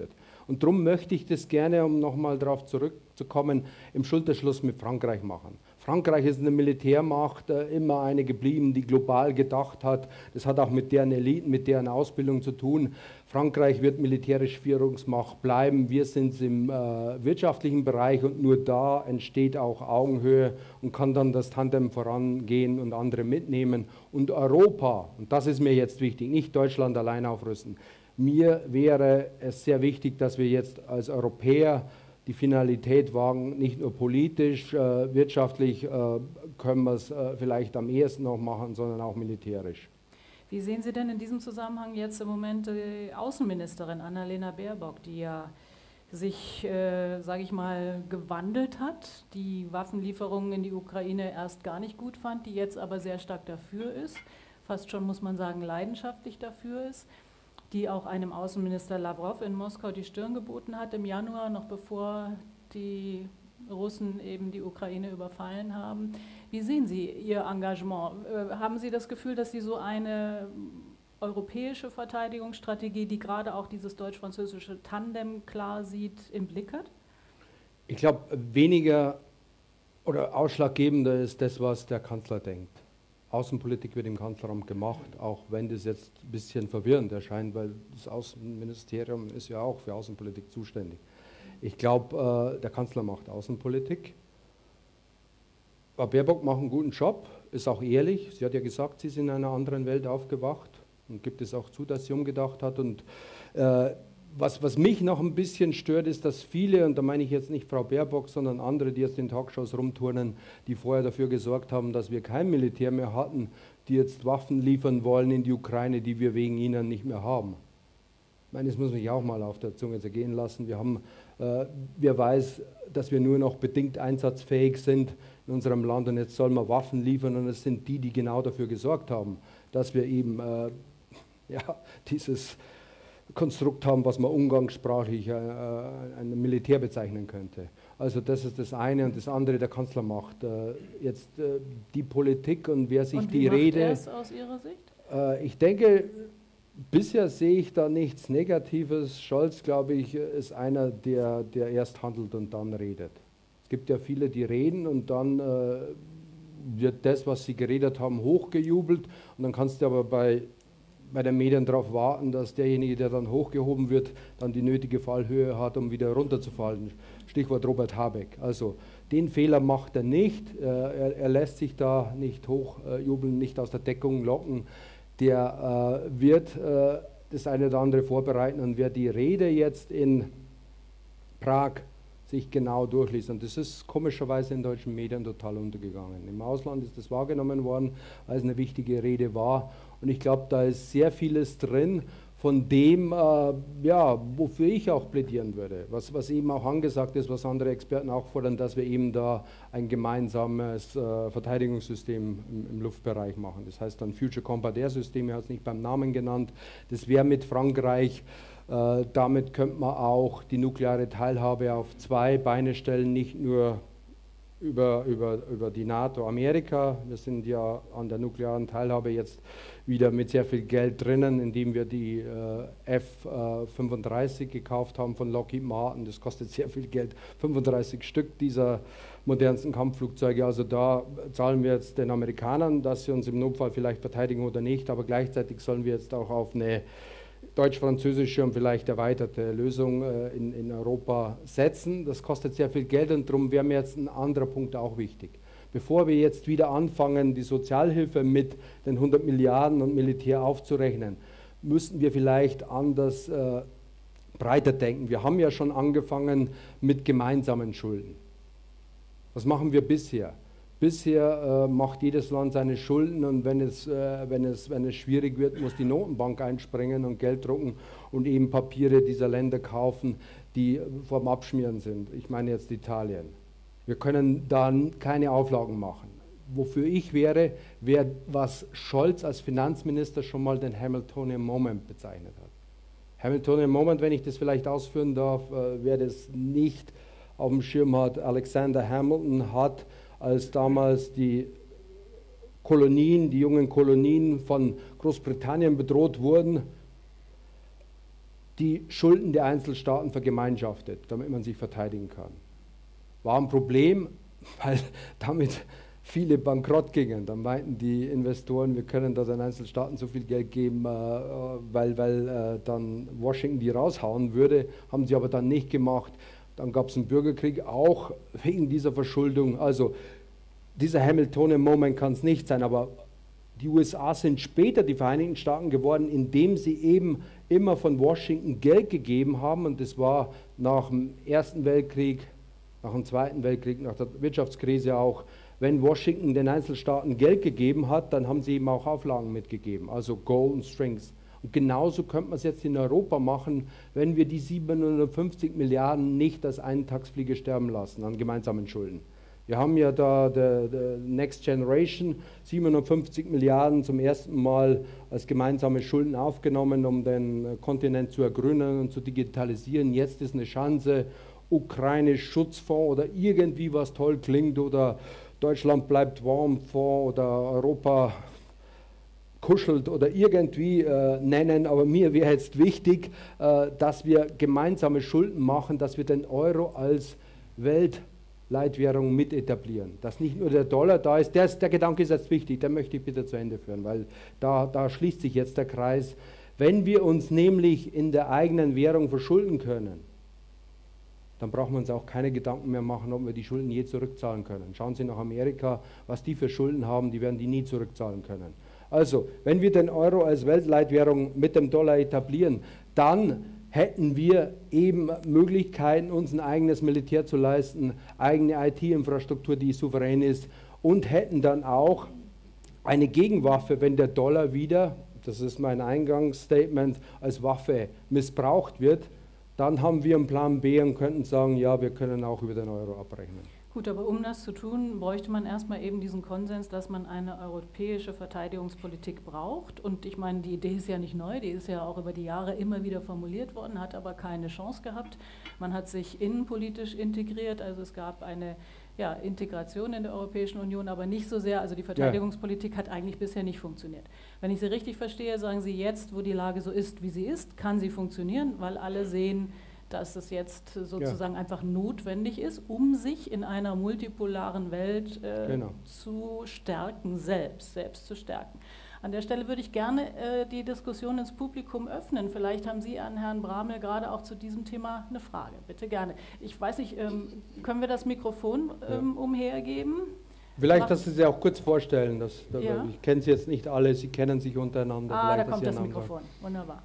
Und darum möchte ich das gerne, um nochmal darauf zurückzukommen, im Schulterschluss mit Frankreich machen. Frankreich ist eine Militärmacht, äh, immer eine geblieben, die global gedacht hat. Das hat auch mit deren Eliten, mit deren Ausbildung zu tun. Frankreich wird militärische Führungsmacht bleiben. Wir sind im äh, wirtschaftlichen Bereich und nur da entsteht auch Augenhöhe und kann dann das Tandem vorangehen und andere mitnehmen. Und Europa, und das ist mir jetzt wichtig, nicht Deutschland allein aufrüsten. Mir wäre es sehr wichtig, dass wir jetzt als Europäer die Finalität wagen, nicht nur politisch, äh, wirtschaftlich äh, können wir es äh, vielleicht am ehesten noch machen, sondern auch militärisch. Wie sehen Sie denn in diesem Zusammenhang jetzt im Moment die Außenministerin Annalena Baerbock, die ja sich, äh, sage ich mal, gewandelt hat, die Waffenlieferungen in die Ukraine erst gar nicht gut fand, die jetzt aber sehr stark dafür ist, fast schon, muss man sagen, leidenschaftlich dafür ist, die auch einem Außenminister Lavrov in Moskau die Stirn geboten hat im Januar, noch bevor die Russen eben die Ukraine überfallen haben. Wie sehen Sie Ihr Engagement? Haben Sie das Gefühl, dass Sie so eine europäische Verteidigungsstrategie, die gerade auch dieses deutsch-französische Tandem klar sieht, im Blick hat? Ich glaube, weniger oder ausschlaggebender ist das, was der Kanzler denkt. Außenpolitik wird im Kanzleramt gemacht, auch wenn das jetzt ein bisschen verwirrend erscheint, weil das Außenministerium ist ja auch für Außenpolitik zuständig. Ich glaube, äh, der Kanzler macht Außenpolitik. Frau Baerbock macht einen guten Job, ist auch ehrlich. Sie hat ja gesagt, sie ist in einer anderen Welt aufgewacht und gibt es auch zu, dass sie umgedacht hat. Und äh, was, was mich noch ein bisschen stört, ist, dass viele, und da meine ich jetzt nicht Frau Baerbock, sondern andere, die jetzt in Talkshows rumturnen, die vorher dafür gesorgt haben, dass wir kein Militär mehr hatten, die jetzt Waffen liefern wollen in die Ukraine, die wir wegen ihnen nicht mehr haben. Ich meine, das muss mich auch mal auf der Zunge zergehen lassen. Wir haben, äh, wer weiß, dass wir nur noch bedingt einsatzfähig sind in unserem Land und jetzt sollen wir Waffen liefern und es sind die, die genau dafür gesorgt haben, dass wir eben äh, ja, dieses Konstrukt haben, was man umgangssprachlich äh, ein Militär bezeichnen könnte. Also das ist das eine und das andere, der Kanzler macht äh, jetzt äh, die Politik und wer sich und die wie Rede... macht er es aus Ihrer Sicht? Äh, ich denke, bisher sehe ich da nichts Negatives. Scholz, glaube ich, ist einer, der, der erst handelt und dann redet. Es gibt ja viele, die reden und dann äh, wird das, was sie geredet haben, hochgejubelt und dann kannst du aber bei bei den Medien darauf warten, dass derjenige, der dann hochgehoben wird, dann die nötige Fallhöhe hat, um wieder runterzufallen. Stichwort Robert Habeck. Also den Fehler macht er nicht. Er, er lässt sich da nicht hochjubeln, nicht aus der Deckung locken. Der äh, wird äh, das eine oder andere vorbereiten und wer die Rede jetzt in Prag sich genau durchliest. Und das ist komischerweise in deutschen Medien total untergegangen. Im Ausland ist das wahrgenommen worden, weil es eine wichtige Rede war. Und ich glaube, da ist sehr vieles drin von dem, äh, ja, wofür ich auch plädieren würde. Was, was eben auch angesagt ist, was andere Experten auch fordern, dass wir eben da ein gemeinsames äh, Verteidigungssystem im, im Luftbereich machen. Das heißt dann Future Combat Air System, er hat es nicht beim Namen genannt. Das wäre mit Frankreich. Äh, damit könnte man auch die nukleare Teilhabe auf zwei Beine stellen, nicht nur über, über, über die NATO Amerika. Wir sind ja an der nuklearen Teilhabe jetzt wieder mit sehr viel Geld drinnen, indem wir die äh, F fünfunddreißig gekauft haben von Lockheed Martin. Das kostet sehr viel Geld, fünfunddreißig Stück dieser modernsten Kampfflugzeuge. Also da zahlen wir jetzt den Amerikanern, dass sie uns im Notfall vielleicht verteidigen oder nicht, aber gleichzeitig sollen wir jetzt auch auf eine deutsch-französische und vielleicht erweiterte Lösung äh, in, in Europa setzen. Das kostet sehr viel Geld und darum wäre mir jetzt ein anderer Punkt auch wichtig. Bevor wir jetzt wieder anfangen, die Sozialhilfe mit den hundert Milliarden und Militär aufzurechnen, müssten wir vielleicht anders äh, breiter denken. Wir haben ja schon angefangen mit gemeinsamen Schulden. Was machen wir bisher? Bisher äh, macht jedes Land seine Schulden und wenn es, äh, wenn, es, wenn es schwierig wird, muss die Notenbank einspringen und Geld drucken und eben Papiere dieser Länder kaufen, die vorm Abschmieren sind. Ich meine jetzt Italien. Wir können dann keine Auflagen machen. Wofür ich wäre, wäre, was Scholz als Finanzminister schon mal den Hamiltonian Moment bezeichnet hat. Hamiltonian Moment, wenn ich das vielleicht ausführen darf, äh, wer das nicht auf dem Schirm hat, Alexander Hamilton hat, als damals die Kolonien, die jungen Kolonien von Großbritannien bedroht wurden, die Schulden der Einzelstaaten vergemeinschaftet, damit man sich verteidigen kann. War ein Problem, weil damit viele bankrott gingen. Dann meinten die Investoren, wir können da den Einzelstaaten so viel Geld geben, äh, weil, weil äh, dann Washington die raushauen würde. Haben sie aber dann nicht gemacht. Dann gab es einen Bürgerkrieg, auch wegen dieser Verschuldung. Also dieser Hamiltonian-Moment kann es nicht sein, aber die U S A sind später die Vereinigten Staaten geworden, indem sie eben immer von Washington Geld gegeben haben. Und das war nach dem Ersten Weltkrieg, nach dem Zweiten Weltkrieg, nach der Wirtschaftskrise auch. Wenn Washington den Einzelstaaten Geld gegeben hat, dann haben sie eben auch Auflagen mitgegeben, also Golden Strings. Und genauso könnte man es jetzt in Europa machen, wenn wir die siebenhundertfünfzig Milliarden nicht als Eintagsfliege sterben lassen an gemeinsamen Schulden. Wir haben ja da die Next Generation, siebenhundertfünfzig Milliarden zum ersten Mal als gemeinsame Schulden aufgenommen, um den Kontinent zu ergrünen und zu digitalisieren. Jetzt ist eine Chance, Ukraine-Schutzfonds oder irgendwie was toll klingt oder Deutschland bleibt warm Fonds oder Europa kuschelt oder irgendwie äh, nennen, aber mir wäre jetzt wichtig, äh, dass wir gemeinsame Schulden machen, dass wir den Euro als Weltleitwährung mit etablieren. Dass nicht nur der Dollar da ist, der, ist, der Gedanke ist jetzt wichtig, den möchte ich bitte zu Ende führen, weil da, da schließt sich jetzt der Kreis. Wenn wir uns nämlich in der eigenen Währung verschulden können, dann brauchen wir uns auch keine Gedanken mehr machen, ob wir die Schulden je zurückzahlen können. Schauen Sie nach Amerika, was die für Schulden haben, die werden die nie zurückzahlen können. Also, wenn wir den Euro als Weltleitwährung mit dem Dollar etablieren, dann hätten wir eben Möglichkeiten, uns ein eigenes Militär zu leisten, eigene I T-Infrastruktur, die souverän ist, und hätten dann auch eine Gegenwaffe, wenn der Dollar wieder, das ist mein Eingangsstatement, als Waffe missbraucht wird. Dann haben wir einen Plan B und könnten sagen, ja, wir können auch über den Euro abrechnen. Gut, aber um das zu tun, bräuchte man erstmal eben diesen Konsens, dass man eine europäische Verteidigungspolitik braucht. Und ich meine, die Idee ist ja nicht neu, die ist ja auch über die Jahre immer wieder formuliert worden, hat aber keine Chance gehabt. Man hat sich innenpolitisch integriert, also es gab eine ja, Integration in der Europäischen Union, aber nicht so sehr, also die Verteidigungspolitik hat eigentlich bisher nicht funktioniert. Wenn ich Sie richtig verstehe, sagen Sie jetzt, wo die Lage so ist, wie sie ist, kann sie funktionieren, weil alle sehen, dass es jetzt sozusagen ja. einfach notwendig ist, um sich in einer multipolaren Welt äh, genau. zu stärken, selbst, selbst zu stärken. An der Stelle würde ich gerne äh, die Diskussion ins Publikum öffnen. Vielleicht haben Sie an Herrn Bramel gerade auch zu diesem Thema eine Frage. Bitte gerne. Ich weiß nicht, ähm, können wir das Mikrofon ähm, ja. umhergeben? Vielleicht, Macht dass Sie sich auch kurz vorstellen. Dass, ja. Ich kenne Sie jetzt nicht alle, Sie kennen sich untereinander. Ah, da kommt das Mikrofon. Wunderbar.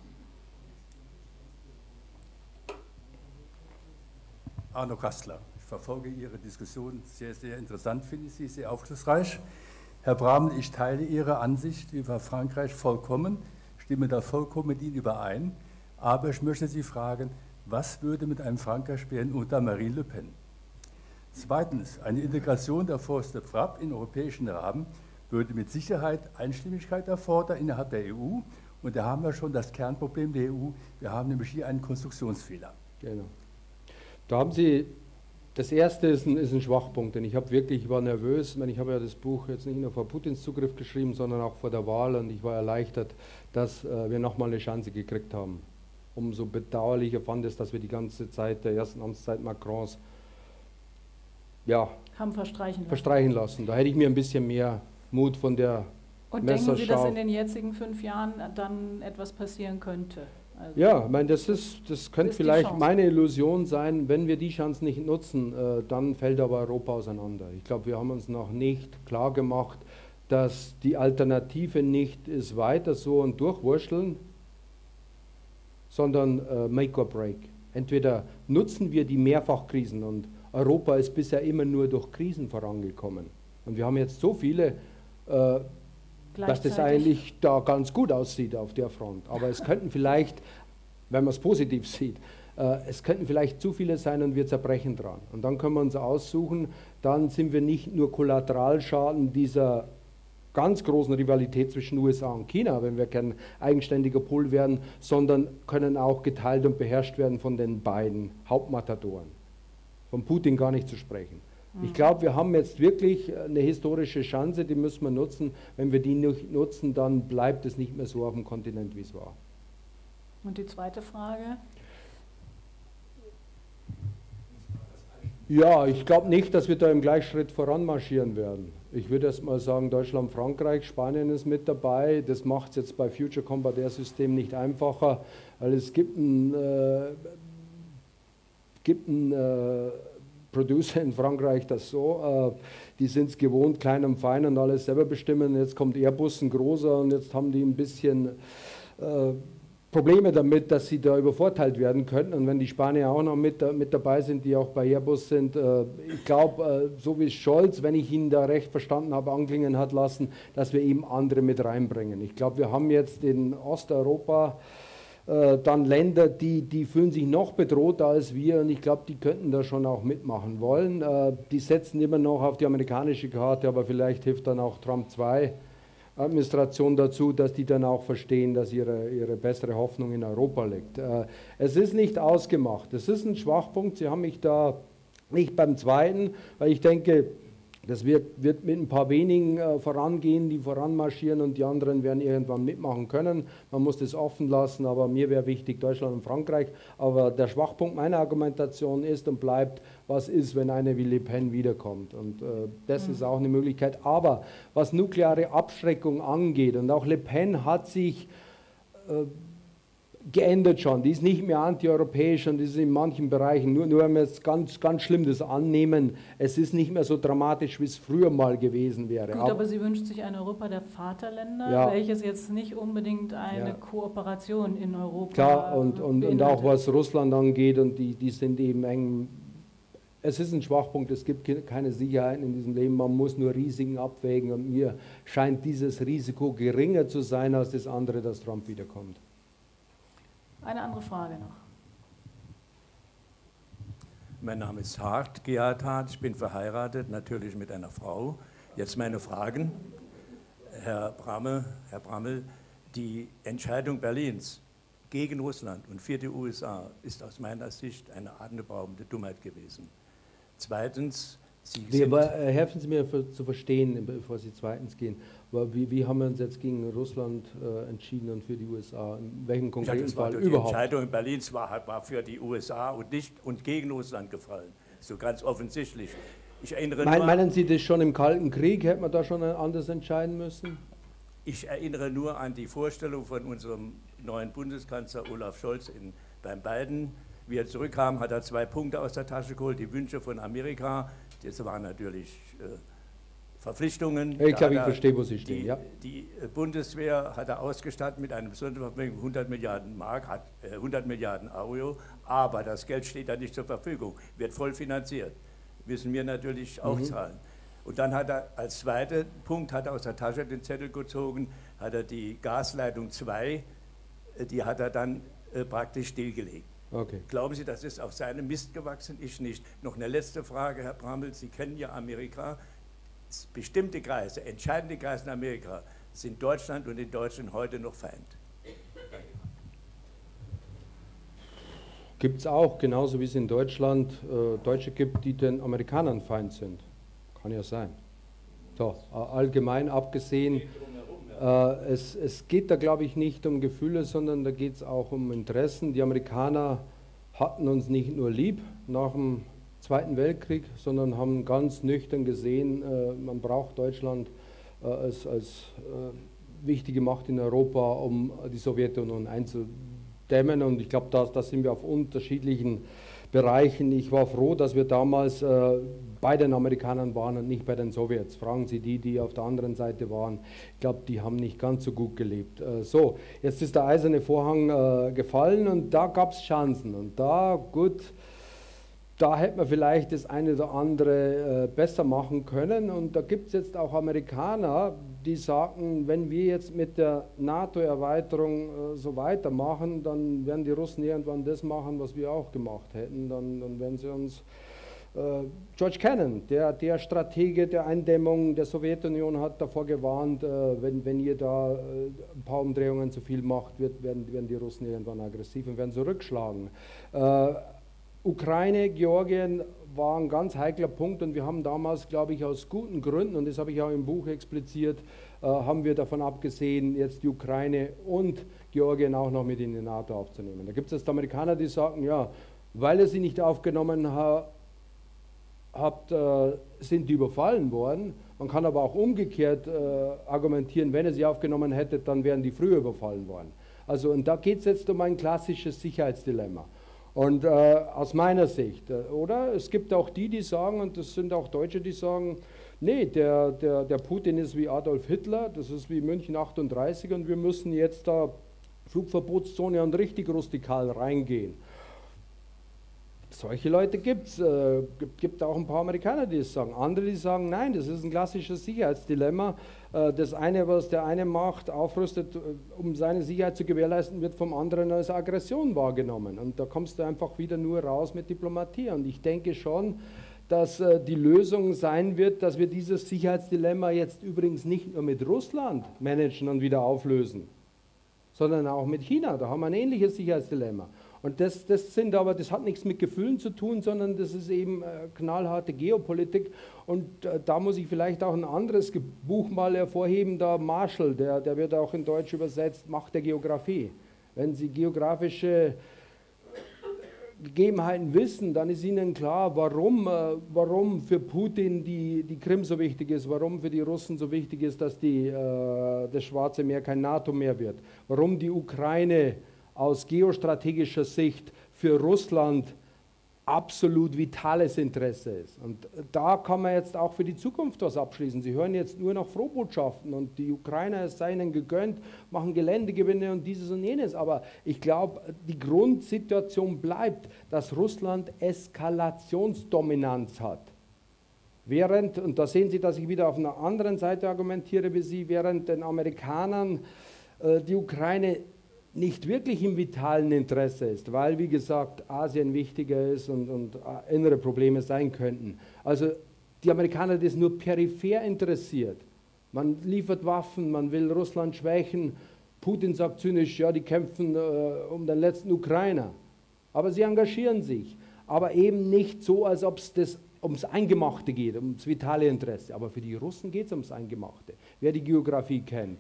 Arno Kastler. Ich verfolge Ihre Diskussion sehr, sehr interessant, finde ich sie sehr aufschlussreich. Herr Bramel, ich teile Ihre Ansicht über Frankreich vollkommen, stimme da vollkommen mit Ihnen überein, aber ich möchte Sie fragen, was würde mit einem Frankreich werden unter Marine Le Pen? Zweitens, eine Integration der Force de Frappe in europäischen Rahmen würde mit Sicherheit Einstimmigkeit erfordern innerhalb der E U, und da haben wir schon das Kernproblem der E U, wir haben nämlich hier einen Konstruktionsfehler. Genau. Da haben Sie, das erste ist ein, ist ein Schwachpunkt, denn ich habe wirklich, ich war nervös, ich, meine, ich habe ja das Buch jetzt nicht nur vor Putins Zugriff geschrieben, sondern auch vor der Wahl, und ich war erleichtert, dass äh, wir nochmal eine Chance gekriegt haben. Umso bedauerlicher fand es, dass wir die ganze Zeit der ersten Amtszeit Macrons ja, haben verstreichen lassen. verstreichen lassen. Da hätte ich mir ein bisschen mehr Mut von der Und denken Sie, dass in den jetzigen fünf Jahren dann etwas passieren könnte? Also ja, ich meine, das, ist, das könnte ist vielleicht meine Illusion sein, wenn wir die Chance nicht nutzen, äh, dann fällt aber Europa auseinander. Ich glaube, wir haben uns noch nicht klar gemacht, dass die Alternative nicht ist weiter so und durchwurschteln, sondern äh, make or break. Entweder nutzen wir die Mehrfachkrisen, und Europa ist bisher immer nur durch Krisen vorangekommen. Und wir haben jetzt so viele, äh, dass das eigentlich da ganz gut aussieht auf der Front. Aber es könnten vielleicht, wenn man es positiv sieht, äh, es könnten vielleicht zu viele sein und wir zerbrechen dran. Und dann können wir uns aussuchen, dann sind wir nicht nur Kollateralschaden dieser ganz großen Rivalität zwischen U S A und China, wenn wir kein eigenständiger Pol werden, sondern können auch geteilt und beherrscht werden von den beiden Hauptmatadoren. Von Putin gar nicht zu sprechen. Ich glaube, wir haben jetzt wirklich eine historische Chance, die müssen wir nutzen. Wenn wir die nicht nutzen, dann bleibt es nicht mehr so auf dem Kontinent, wie es war. Und die zweite Frage? Ja, ich glaube nicht, dass wir da im Gleichschritt voranmarschieren werden. Ich würde erst mal sagen, Deutschland, Frankreich, Spanien ist mit dabei. Das macht es jetzt bei Future Combat Air System nicht einfacher, weil es gibt einen, äh, gibt einen äh, Producer in Frankreich, das so, äh, die sind es gewohnt, klein und fein und alles selber bestimmen. Jetzt kommt Airbus, ein großer, und jetzt haben die ein bisschen äh, Probleme damit, dass sie da übervorteilt werden könnten. Und wenn die Spanier auch noch mit, mit dabei sind, die auch bei Airbus sind, äh, ich glaube, äh, so wie Scholz, wenn ich ihn da recht verstanden habe, anklingen hat lassen, dass wir eben andere mit reinbringen. Ich glaube, wir haben jetzt in Osteuropa äh, dann Länder, die, die fühlen sich noch bedrohter als wir, und ich glaube, die könnten da schon auch mitmachen wollen. Äh, die setzen immer noch auf die amerikanische Karte, aber vielleicht hilft dann auch Trump zwei Administration dazu, dass die dann auch verstehen, dass ihre, ihre bessere Hoffnung in Europa liegt. Äh, es ist nicht ausgemacht. Es ist ein Schwachpunkt. Sie haben mich da nicht beim zweiten, weil ich denke, das wird, wird mit ein paar wenigen äh, vorangehen, die voranmarschieren, und die anderen werden irgendwann mitmachen können. Man muss das offen lassen, aber mir wäre wichtig Deutschland und Frankreich. Aber der Schwachpunkt meiner Argumentation ist und bleibt, was ist, wenn eine wie Le Pen wiederkommt. Und äh, das mhm. ist auch eine Möglichkeit. Aber was nukleare Abschreckung angeht, und auch Le Pen hat sich äh, geändert schon, die ist nicht mehr antieuropäisch, und die ist in manchen Bereichen, nur, nur wenn wir jetzt ganz, ganz schlimm das annehmen, es ist nicht mehr so dramatisch, wie es früher mal gewesen wäre. Gut, aber, aber sie wünscht sich ein Europa der Vaterländer, ja, welches jetzt nicht unbedingt eine ja. Kooperation in Europa Klar, und, und, und auch was Russland angeht, und die, die sind eben eng. Es ist ein Schwachpunkt, es gibt keine Sicherheiten in diesem Leben, man muss nur Risiken abwägen, und mir scheint dieses Risiko geringer zu sein als das andere, dass Trump wiederkommt. Eine andere Frage noch. Mein Name ist Hart, Gerhard Hart, ich bin verheiratet, natürlich mit einer Frau. Jetzt meine Fragen. Herr Brammel, Herr Brammel, die Entscheidung Berlins gegen Russland und für die U S A ist aus meiner Sicht eine atemberaubende Dummheit gewesen. Zweitens, Sie wie, aber, äh, helfen Sie mir für, zu verstehen, bevor Sie zweitens gehen, wie, wie haben wir uns jetzt gegen Russland äh, entschieden und für die U S A? In welchem konkreten ja, das war Fall die überhaupt? Die Entscheidung in Berlin war, war für die U S A und nicht und gegen Russland gefallen. So ganz offensichtlich. Ich erinnere mein, nur, meinen Sie das schon im Kalten Krieg? Hätte man da schon anders entscheiden müssen? Ich erinnere nur an die Vorstellung von unserem neuen Bundeskanzler Olaf Scholz in, beim Biden. Wie er zurückkam, hat er zwei Punkte aus der Tasche geholt, die Wünsche von Amerika. Das waren natürlich äh, Verpflichtungen. Ich glaube, ich verstehe, wo Sie stehen. Die, ja. die Bundeswehr hat er ausgestattet mit einem Sondervermögen von hundert Milliarden Mark, hat äh, hundert Milliarden Euro, aber das Geld steht da nicht zur Verfügung, wird voll finanziert. Müssen wir natürlich auch mhm. zahlen. Und dann hat er als zweiter Punkt, hat er aus der Tasche den Zettel gezogen, hat er die Gasleitung zwei, die hat er dann äh, praktisch stillgelegt. Okay. Glauben Sie, das ist auf seinem Mist gewachsen? Ich nicht. Noch eine letzte Frage, Herr Brammel. Sie kennen ja Amerika. Bestimmte Kreise, entscheidende Kreise in Amerika sind Deutschland und den Deutschen heute noch Feind. Gibt es auch, genauso wie es in Deutschland äh, Deutsche gibt, die den Amerikanern Feind sind. Kann ja sein. So, äh, allgemein abgesehen, äh, es, es geht da, glaube ich, nicht um Gefühle, sondern da geht es auch um Interessen. Die Amerikaner hatten uns nicht nur lieb nach dem Zweiten Weltkrieg, sondern haben ganz nüchtern gesehen, äh, man braucht Deutschland äh, als, als äh, wichtige Macht in Europa, um die Sowjetunion einzudämmen. Und ich glaube, da, da sind wir auf unterschiedlichen Bereichen. Ich war froh, dass wir damals äh, bei den Amerikanern waren und nicht bei den Sowjets. Fragen Sie die, die auf der anderen Seite waren. Ich glaube, die haben nicht ganz so gut gelebt. Äh, so, jetzt ist der eiserne Vorhang äh, gefallen, und da gab es Chancen. Und da, gut, da hätte man vielleicht das eine oder andere äh, besser machen können. Und da gibt es jetzt auch Amerikaner, die sagen, wenn wir jetzt mit der NATO-Erweiterung äh, so weitermachen, dann werden die Russen irgendwann das machen, was wir auch gemacht hätten. Dann, dann werden sie uns... Äh, George Kennan, der, der Stratege der Eindämmung der Sowjetunion, hat davor gewarnt, äh, wenn, wenn ihr da äh, ein paar Umdrehungen zu viel macht, wird, werden, werden die Russen irgendwann aggressiv und werden zurückschlagen. Äh, Ukraine, Georgien war ein ganz heikler Punkt und wir haben damals, glaube ich, aus guten Gründen, und das habe ich auch im Buch expliziert, äh, haben wir davon abgesehen, jetzt die Ukraine und Georgien auch noch mit in die NATO aufzunehmen. Da gibt es jetzt Amerikaner, die sagen, ja, weil ihr sie nicht aufgenommen ha habt, äh, sind die überfallen worden. Man kann aber auch umgekehrt äh, argumentieren, wenn ihr sie aufgenommen hättet, dann wären die früher überfallen worden. Also, und da geht es jetzt um ein klassisches Sicherheitsdilemma. Und äh, aus meiner Sicht, äh, oder? Es gibt auch die, die sagen, und das sind auch Deutsche, die sagen, nee, der, der, der Putin ist wie Adolf Hitler, das ist wie München achtunddreißig und wir müssen jetzt da Flugverbotszone und richtig rustikal reingehen. Solche Leute gibt es. Äh, gibt, gibt auch ein paar Amerikaner, die das sagen. Andere, die sagen, nein, das ist ein klassisches Sicherheitsdilemma. Äh, das eine, was der eine macht, aufrüstet, um seine Sicherheit zu gewährleisten, wird vom anderen als Aggression wahrgenommen. Und da kommst du einfach wieder nur raus mit Diplomatie. Und ich denke schon, dass äh, die Lösung sein wird, dass wir dieses Sicherheitsdilemma jetzt übrigens nicht nur mit Russland managen und wieder auflösen, sondern auch mit China. Da haben wir ein ähnliches Sicherheitsdilemma. Und das, das sind aber, das hat nichts mit Gefühlen zu tun, sondern das ist eben äh, knallharte Geopolitik. Und äh, da muss ich vielleicht auch ein anderes Buch mal hervorheben, da Marshall, der, der wird auch in Deutsch übersetzt, Macht der Geografie. Wenn Sie geografische Gegebenheiten wissen, dann ist Ihnen klar, warum, äh, warum für Putin die, die Krim so wichtig ist, warum für die Russen so wichtig ist, dass die, äh, das Schwarze Meer kein NATO mehr wird, warum die Ukraine aus geostrategischer Sicht für Russland absolut vitales Interesse ist. Und da kann man jetzt auch für die Zukunft was abschließen. Sie hören jetzt nur noch Frohbotschaften und die Ukrainer, es sei ihnen gegönnt, machen Geländegewinne und dieses und jenes. Aber ich glaube, die Grundsituation bleibt, dass Russland Eskalationsdominanz hat. Während, und da sehen Sie, dass ich wieder auf einer anderen Seite argumentiere wie Sie, während den Amerikanern äh, die Ukraine nicht wirklich im vitalen Interesse ist, weil, wie gesagt, Asien wichtiger ist und, und innere Probleme sein könnten. Also die Amerikaner, das nur peripher interessiert. Man liefert Waffen, man will Russland schwächen. Putin sagt zynisch, ja, die kämpfen äh, um den letzten Ukrainer. Aber sie engagieren sich. Aber eben nicht so, als ob es das ums Eingemachte geht, ums vitale Interesse. Aber für die Russen geht es ums Eingemachte. Wer die Geografie kennt.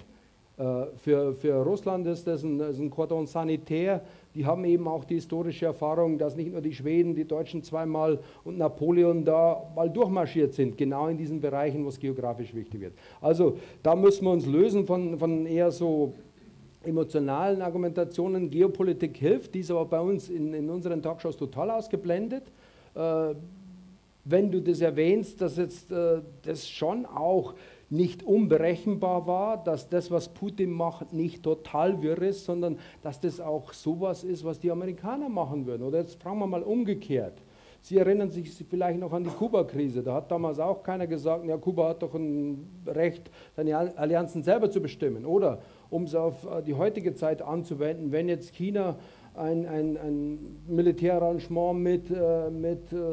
Für, für Russland ist das ein, ist ein Cordon sanitär. Die haben eben auch die historische Erfahrung, dass nicht nur die Schweden, die Deutschen zweimal und Napoleon da mal durchmarschiert sind, genau in diesen Bereichen, wo es geografisch wichtig wird. Also da müssen wir uns lösen von, von eher so emotionalen Argumentationen. Geopolitik hilft, die ist aber bei uns in, in unseren Talkshows total ausgeblendet. Äh, wenn du das erwähnst, dass jetzt äh, das schon auch nicht unberechenbar war, dass das, was Putin macht, nicht total wirr ist, sondern dass das auch sowas ist, was die Amerikaner machen würden. Oder jetzt fragen wir mal umgekehrt. Sie erinnern sich vielleicht noch an die Kuba-Krise. Da hat damals auch keiner gesagt, ja, Kuba hat doch ein Recht, seine Allianzen selber zu bestimmen. Oder, um es auf die heutige Zeit anzuwenden, wenn jetzt China ein, ein, ein Militärarrangement mit, äh, mit äh,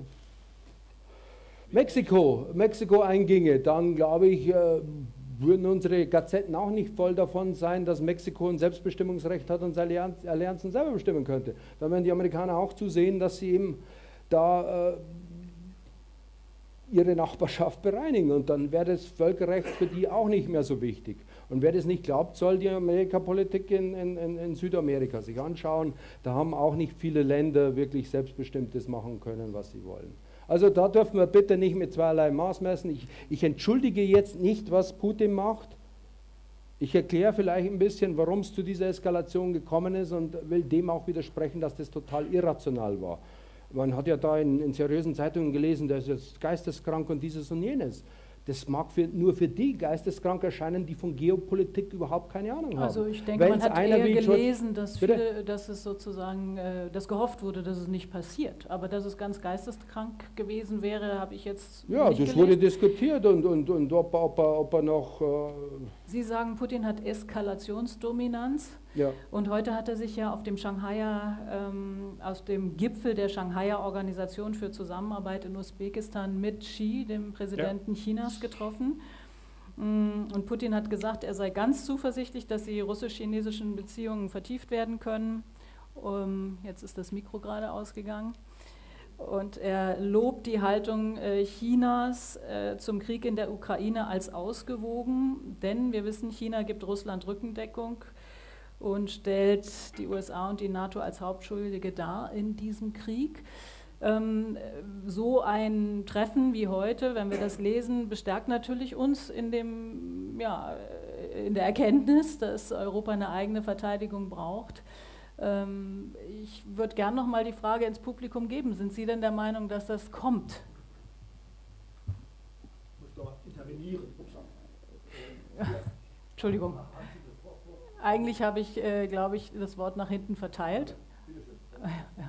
Mexiko, Mexiko einginge, dann glaube ich, äh, würden unsere Gazetten auch nicht voll davon sein, dass Mexiko ein Selbstbestimmungsrecht hat und seine Allianzen selber bestimmen könnte. Dann werden die Amerikaner auch zusehen, dass sie eben da äh, ihre Nachbarschaft bereinigen und dann wäre das Völkerrecht für die auch nicht mehr so wichtig. Und wer das nicht glaubt, soll die Amerikapolitik in, in, in Südamerika sich anschauen. Da haben auch nicht viele Länder wirklich selbstbestimmtes machen können, was sie wollen. Also da dürfen wir bitte nicht mit zweierlei Maß messen. Ich, ich entschuldige jetzt nicht, was Putin macht. Ich erkläre vielleicht ein bisschen, warum es zu dieser Eskalation gekommen ist und will dem auch widersprechen, dass das total irrational war. Man hat ja da in, in seriösen Zeitungen gelesen, der ist jetzt geisteskrank und dieses und jenes. Das mag für, nur für die geisteskrank erscheinen, die von Geopolitik überhaupt keine Ahnung haben. Also ich denke, Wenn's man hat einer eher wie gelesen, dass, Bitte? viele, dass es sozusagen, äh, dass gehofft wurde, dass es nicht passiert. Aber dass es ganz geisteskrank gewesen wäre, habe ich jetzt Ja, nicht das gelesen. wurde diskutiert und, und, und ob, ob, er, ob er noch... Äh, Sie sagen, Putin hat Eskalationsdominanz. ja. Und heute hat er sich ja auf dem Shanghaier, ähm, aus dem Gipfel der Shanghaier Organisation für Zusammenarbeit in Usbekistan mit Xi, dem Präsidenten ja. Chinas, getroffen. Und Putin hat gesagt, er sei ganz zuversichtlich, dass die russisch-chinesischen Beziehungen vertieft werden können. Um, jetzt ist das Mikro gerade ausgegangen. Und er lobt die Haltung Chinas zum Krieg in der Ukraine als ausgewogen, denn wir wissen, China gibt Russland Rückendeckung und stellt die U S A und die NATO als Hauptschuldige dar in diesem Krieg. So ein Treffen wie heute, wenn wir das lesen, bestärkt natürlich uns in, dem, ja, in der Erkenntnis, dass Europa eine eigene Verteidigung braucht. Ich würde gerne noch mal die Frage ins Publikum geben. Sind Sie denn der Meinung, dass das kommt? Ich muss doch mal intervenieren. Entschuldigung. Eigentlich habe ich, äh, glaube ich, das Wort nach hinten verteilt. Ja.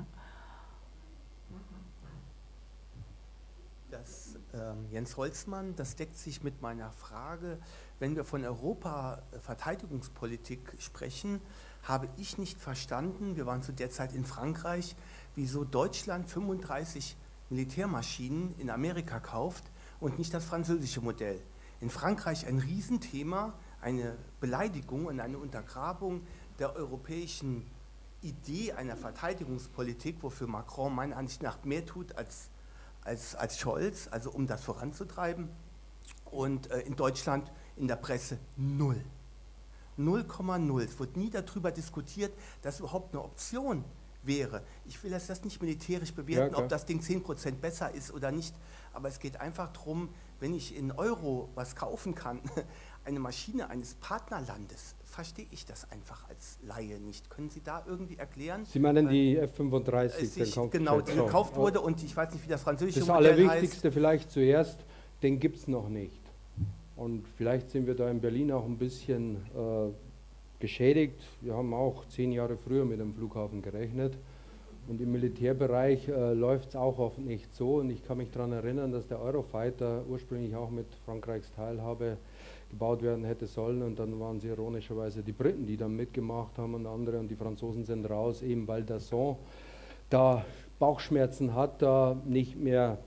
Das, ähm, Jens Holzmann, das deckt sich mit meiner Frage. Wenn wir von Europa-Verteidigungspolitik sprechen, habe ich nicht verstanden, wir waren zu der Zeit in Frankreich, wieso Deutschland fünfunddreißig Militärmaschinen in Amerika kauft und nicht das französische Modell. In Frankreich ein Riesenthema, eine Beleidigung und eine Untergrabung der europäischen Idee einer Verteidigungspolitik, wofür Macron meiner Ansicht nach mehr tut als, als, als Scholz, also um das voranzutreiben. Und äh, in Deutschland in der Presse null. null Komma null. Es wird nie darüber diskutiert, dass überhaupt eine Option wäre. Ich will das nicht militärisch bewerten, ja, ob das Ding zehn Prozent besser ist oder nicht, aber es geht einfach darum, wenn ich in Euro was kaufen kann, eine Maschine eines Partnerlandes, verstehe ich das einfach als Laie nicht. Können Sie da irgendwie erklären? Sie meinen die F fünfunddreißig, den Kampfjet? Genau, die gekauft wurde und ich weiß nicht, wie das französische das Modell heißt. Das Allerwichtigste vielleicht zuerst, den gibt es noch nicht. Und vielleicht sind wir da in Berlin auch ein bisschen äh, geschädigt. Wir haben auch zehn Jahre früher mit dem Flughafen gerechnet. Und im Militärbereich äh, läuft es auch oft nicht so. Und ich kann mich daran erinnern, dass der Eurofighter ursprünglich auch mit Frankreichs Teilhabe gebaut werden hätte sollen. Und dann waren es ironischerweise die Briten, die dann mitgemacht haben und andere. Und die Franzosen sind raus, eben weil Dassault da Bauchschmerzen hat, da nicht mehr.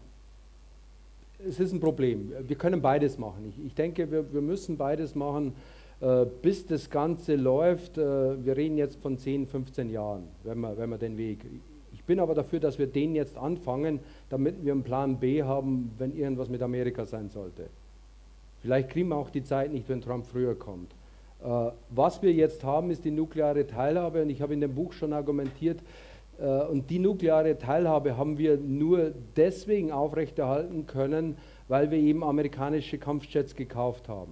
Es ist ein Problem. Wir können beides machen. Ich, ich denke, wir, wir müssen beides machen, äh, bis das Ganze läuft. Äh, wir reden jetzt von zehn, fünfzehn Jahren, wenn wir, wenn wir den Weg. Ich bin aber dafür, dass wir den jetzt anfangen, damit wir einen Plan B haben, wenn irgendwas mit Amerika sein sollte. Vielleicht kriegen wir auch die Zeit nicht, wenn Trump früher kommt. Äh, was wir jetzt haben, ist die nukleare Teilhabe. Und ich habe in dem Buch schon argumentiert, und die nukleare Teilhabe haben wir nur deswegen aufrechterhalten können, weil wir eben amerikanische Kampfjets gekauft haben.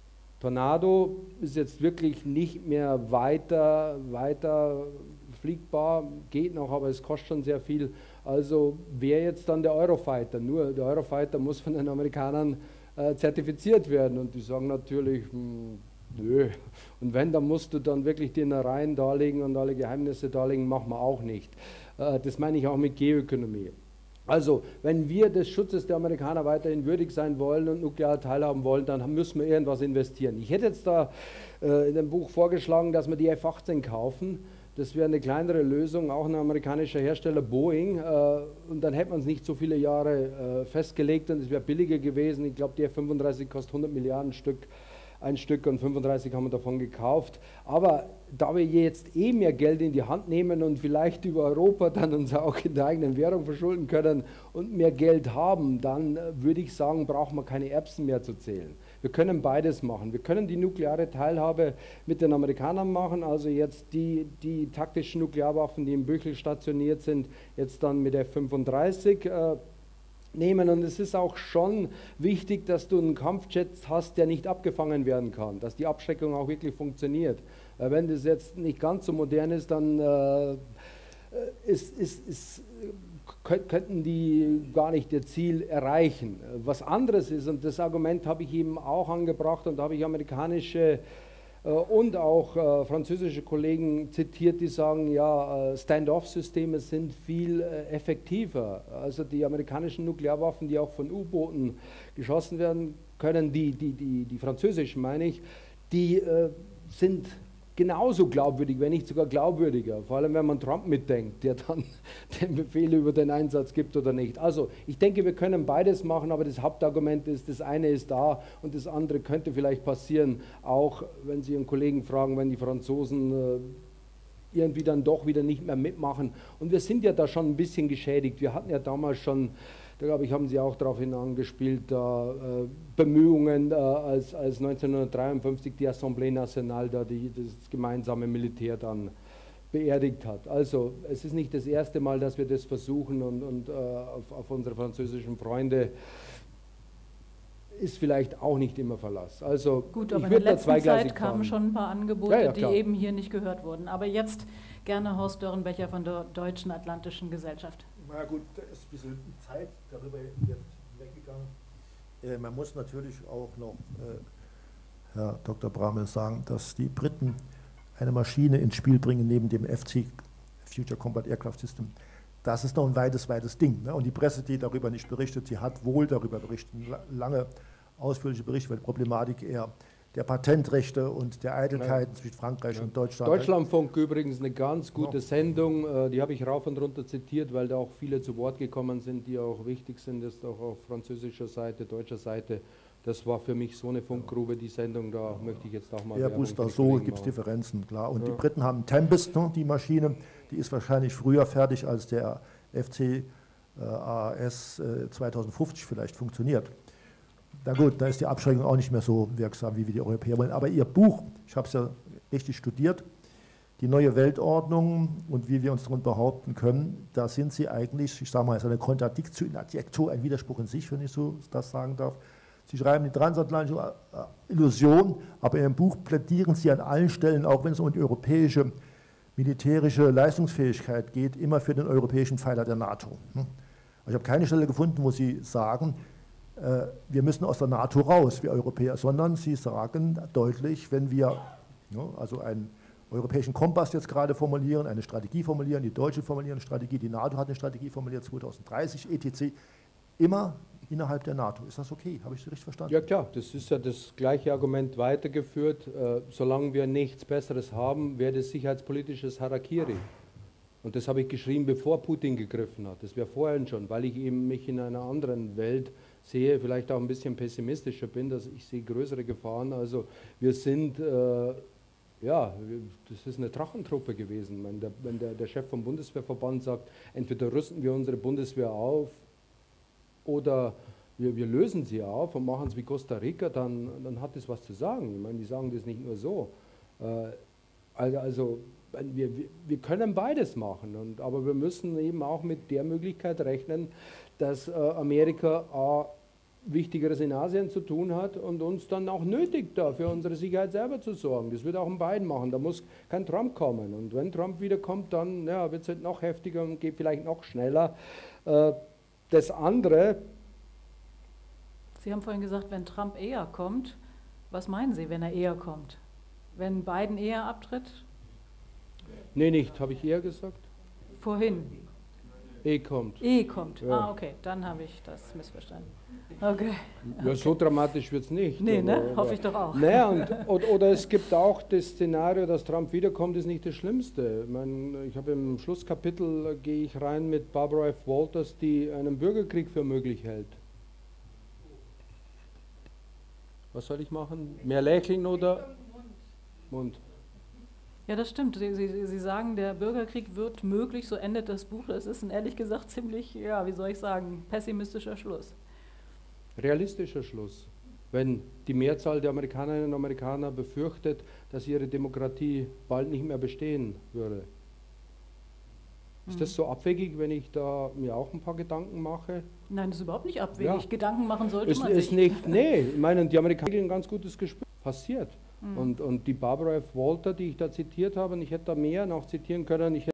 Tornado ist jetzt wirklich nicht mehr weiter, weiter fliegbar, geht noch, aber es kostet schon sehr viel. Also wäre jetzt dann der Eurofighter. Nur der Eurofighter muss von den Amerikanern äh, zertifiziert werden. Und die sagen natürlich, mh, nö. Und wenn, dann musst du dann wirklich die Innereien darlegen und alle Geheimnisse darlegen, machen wir auch nicht. Das meine ich auch mit Geoökonomie. Also, wenn wir des Schutzes der Amerikaner weiterhin würdig sein wollen und nuklear teilhaben wollen, dann müssen wir irgendwas investieren. Ich hätte jetzt da äh, in dem Buch vorgeschlagen, dass wir die F achtzehn kaufen. Das wäre eine kleinere Lösung, auch ein amerikanischer Hersteller, Boeing. Äh, und dann hätte man es nicht so viele Jahre äh, festgelegt und es wäre billiger gewesen. Ich glaube, die F fünfunddreißig kostet hundert Milliarden Stück. Ein Stück und fünfunddreißig haben wir davon gekauft. Aber da wir jetzt eh mehr Geld in die Hand nehmen und vielleicht über Europa dann uns auch in der eigenen Währung verschulden können und mehr Geld haben, dann würde ich sagen, brauchen wir keine Erbsen mehr zu zählen. Wir können beides machen. Wir können die nukleare Teilhabe mit den Amerikanern machen, also jetzt die, die taktischen Nuklearwaffen, die im Büchel stationiert sind, jetzt dann mit F fünfunddreißig äh, nehmen. Und es ist auch schon wichtig, dass du einen Kampfjet hast, der nicht abgefangen werden kann, dass die Abschreckung auch wirklich funktioniert. Weil wenn das jetzt nicht ganz so modern ist, dann äh, ist, ist, ist, könnten die gar nicht ihr Ziel erreichen. Was anderes ist, und das Argument habe ich eben auch angebracht, und da habe ich amerikanische und auch äh, französische Kollegen zitiert, die sagen, ja, äh, Stand-off-Systeme sind viel äh, effektiver. Also die amerikanischen Nuklearwaffen, die auch von U-Booten geschossen werden können, die, die, die, die französischen meine ich, die äh, sind genauso glaubwürdig, wenn nicht sogar glaubwürdiger, vor allem wenn man Trump mitdenkt, der dann den Befehl über den Einsatz gibt oder nicht. Also ich denke, wir können beides machen, aber das Hauptargument ist, das eine ist da und das andere könnte vielleicht passieren, auch wenn Sie Ihren Kollegen fragen, wenn die Franzosen äh, irgendwie dann doch wieder nicht mehr mitmachen. Und wir sind ja da schon ein bisschen geschädigt. Wir hatten ja damals schon, da glaube ich, haben Sie auch darauf hin angespielt, da, äh, Bemühungen, äh, als, als neunzehnhundertdreiundfünfzig die Assemblée Nationale da die, das gemeinsame Militär dann beerdigt hat. Also es ist nicht das erste Mal, dass wir das versuchen und, und äh, auf, auf unsere französischen Freunde ist vielleicht auch nicht immer Verlass. Also gut, aber ich in der letzten Zeit fahren. kamen schon ein paar Angebote, ja, ja, die eben hier nicht gehört wurden. Aber jetzt gerne Horst Dörrenbecher von der Deutschen Atlantischen Gesellschaft. Na gut, da ist ein bisschen Zeit darüber jetzt weggegangen. Äh, man muss natürlich auch noch, äh, Herr Doktor Bramel, sagen, dass die Briten eine Maschine ins Spiel bringen neben dem F C, Future Combat Aircraft System. Das ist noch ein weites, weites Ding. Ne? Und die Presse, die darüber nicht berichtet, sie hat wohl darüber berichtet, lange ausführliche Berichte, weil die Problematik eher der Patentrechte und der Eitelkeiten ja. zwischen Frankreich ja. und Deutschland. Deutschlandfunk übrigens eine ganz gute ja. Sendung, die habe ich rauf und runter zitiert, weil da auch viele zu Wort gekommen sind, die auch wichtig sind, das ist auch auf französischer Seite, deutscher Seite. Das war für mich so eine Funkgrube, die Sendung, da möchte ich jetzt auch mal... Airbus, so gibt es Differenzen, klar. Und ja. die Briten haben Tempest, ne, die Maschine, die ist wahrscheinlich früher fertig, als der F C äh, A S äh, zweitausendfünfzig vielleicht funktioniert. Na gut, da ist die Abschreckung auch nicht mehr so wirksam, wie wir die Europäer wollen. Aber Ihr Buch, ich habe es ja richtig studiert, die neue Weltordnung und wie wir uns darin behaupten können, da sind Sie eigentlich, ich sage mal, es ist eine Kontradiktion in adjecto, ein Widerspruch in sich, wenn ich so das sagen darf. Sie schreiben die transatlantische Illusion, aber in Ihrem Buch plädieren Sie an allen Stellen, auch wenn es um die europäische militärische Leistungsfähigkeit geht, immer für den europäischen Pfeiler der NATO. Ich habe keine Stelle gefunden, wo Sie sagen, wir müssen aus der NATO raus, wir Europäer, sondern Sie sagen deutlich, wenn wir also einen europäischen Kompass jetzt gerade formulieren, eine Strategie formulieren, die Deutschen formulieren eine Strategie, die NATO hat eine Strategie formuliert, zweitausenddreißig, et cetera, immer innerhalb der NATO. Ist das okay? Habe ich das richtig verstanden? Ja klar, das ist ja das gleiche Argument weitergeführt. Äh, solange wir nichts Besseres haben, wäre das sicherheitspolitisches Harakiri. Und das habe ich geschrieben, bevor Putin gegriffen hat. Das wäre vorher schon, weil ich eben mich in einer anderen Welt sehe, vielleicht auch ein bisschen pessimistischer bin, dass ich sehe größere Gefahren. Also wir sind, äh, ja, das ist eine Drachentruppe gewesen. Wenn, der, wenn der, der Chef vom Bundeswehrverband sagt, entweder rüsten wir unsere Bundeswehr auf, oder wir, wir lösen sie auf und machen es wie Costa Rica, dann, dann hat das was zu sagen. Ich meine, die sagen das nicht nur so. Äh, also, also wir, wir können beides machen, und, aber wir müssen eben auch mit der Möglichkeit rechnen, dass äh, Amerika A, Wichtigeres in Asien zu tun hat und uns dann auch nötigt, da für unsere Sicherheit selber zu sorgen. Das wird auch in beiden machen. Da muss kein Trump kommen. Und wenn Trump wiederkommt, dann ja, wird es halt noch heftiger und geht vielleicht noch schneller. Äh, Das andere... Sie haben vorhin gesagt, wenn Trump eher kommt, was meinen Sie, wenn er eher kommt? Wenn Biden eher abtritt? Nee, nicht. Habe ich eher gesagt? Vorhin. E kommt. E kommt. Ja. Ah, okay, dann habe ich das missverstanden. Okay. Ja, so dramatisch wird es nicht. Nee, ne? Aber, hoffe ich doch auch. Naja, und, oder, oder es gibt auch das Szenario, dass Trump wiederkommt, ist nicht das Schlimmste. Ich, meine, ich habe im Schlusskapitel, gehe ich rein mit Barbara F. Walters, die einen Bürgerkrieg für möglich hält. Was soll ich machen? Mehr lächeln oder? Mund. Ja, das stimmt. Sie, Sie, Sie sagen, der Bürgerkrieg wird möglich, so endet das Buch. Das ist ein ehrlich gesagt ziemlich, ja, wie soll ich sagen, pessimistischer Schluss. Realistischer Schluss. Wenn die Mehrzahl der Amerikanerinnen und Amerikaner befürchtet, dass ihre Demokratie bald nicht mehr bestehen würde. Ist mhm. das so abwegig, wenn ich da mir auch ein paar Gedanken mache? Nein, das ist überhaupt nicht abwegig. Ja. Gedanken machen sollte ist, man ist sich. Nicht, nee, ich meine, die Amerikaner haben ein ganz gutes Gespür. Passiert. Mhm. Und, und die Barbara F. Walter, die ich da zitiert habe, und ich hätte da mehr noch zitieren können, ich hätte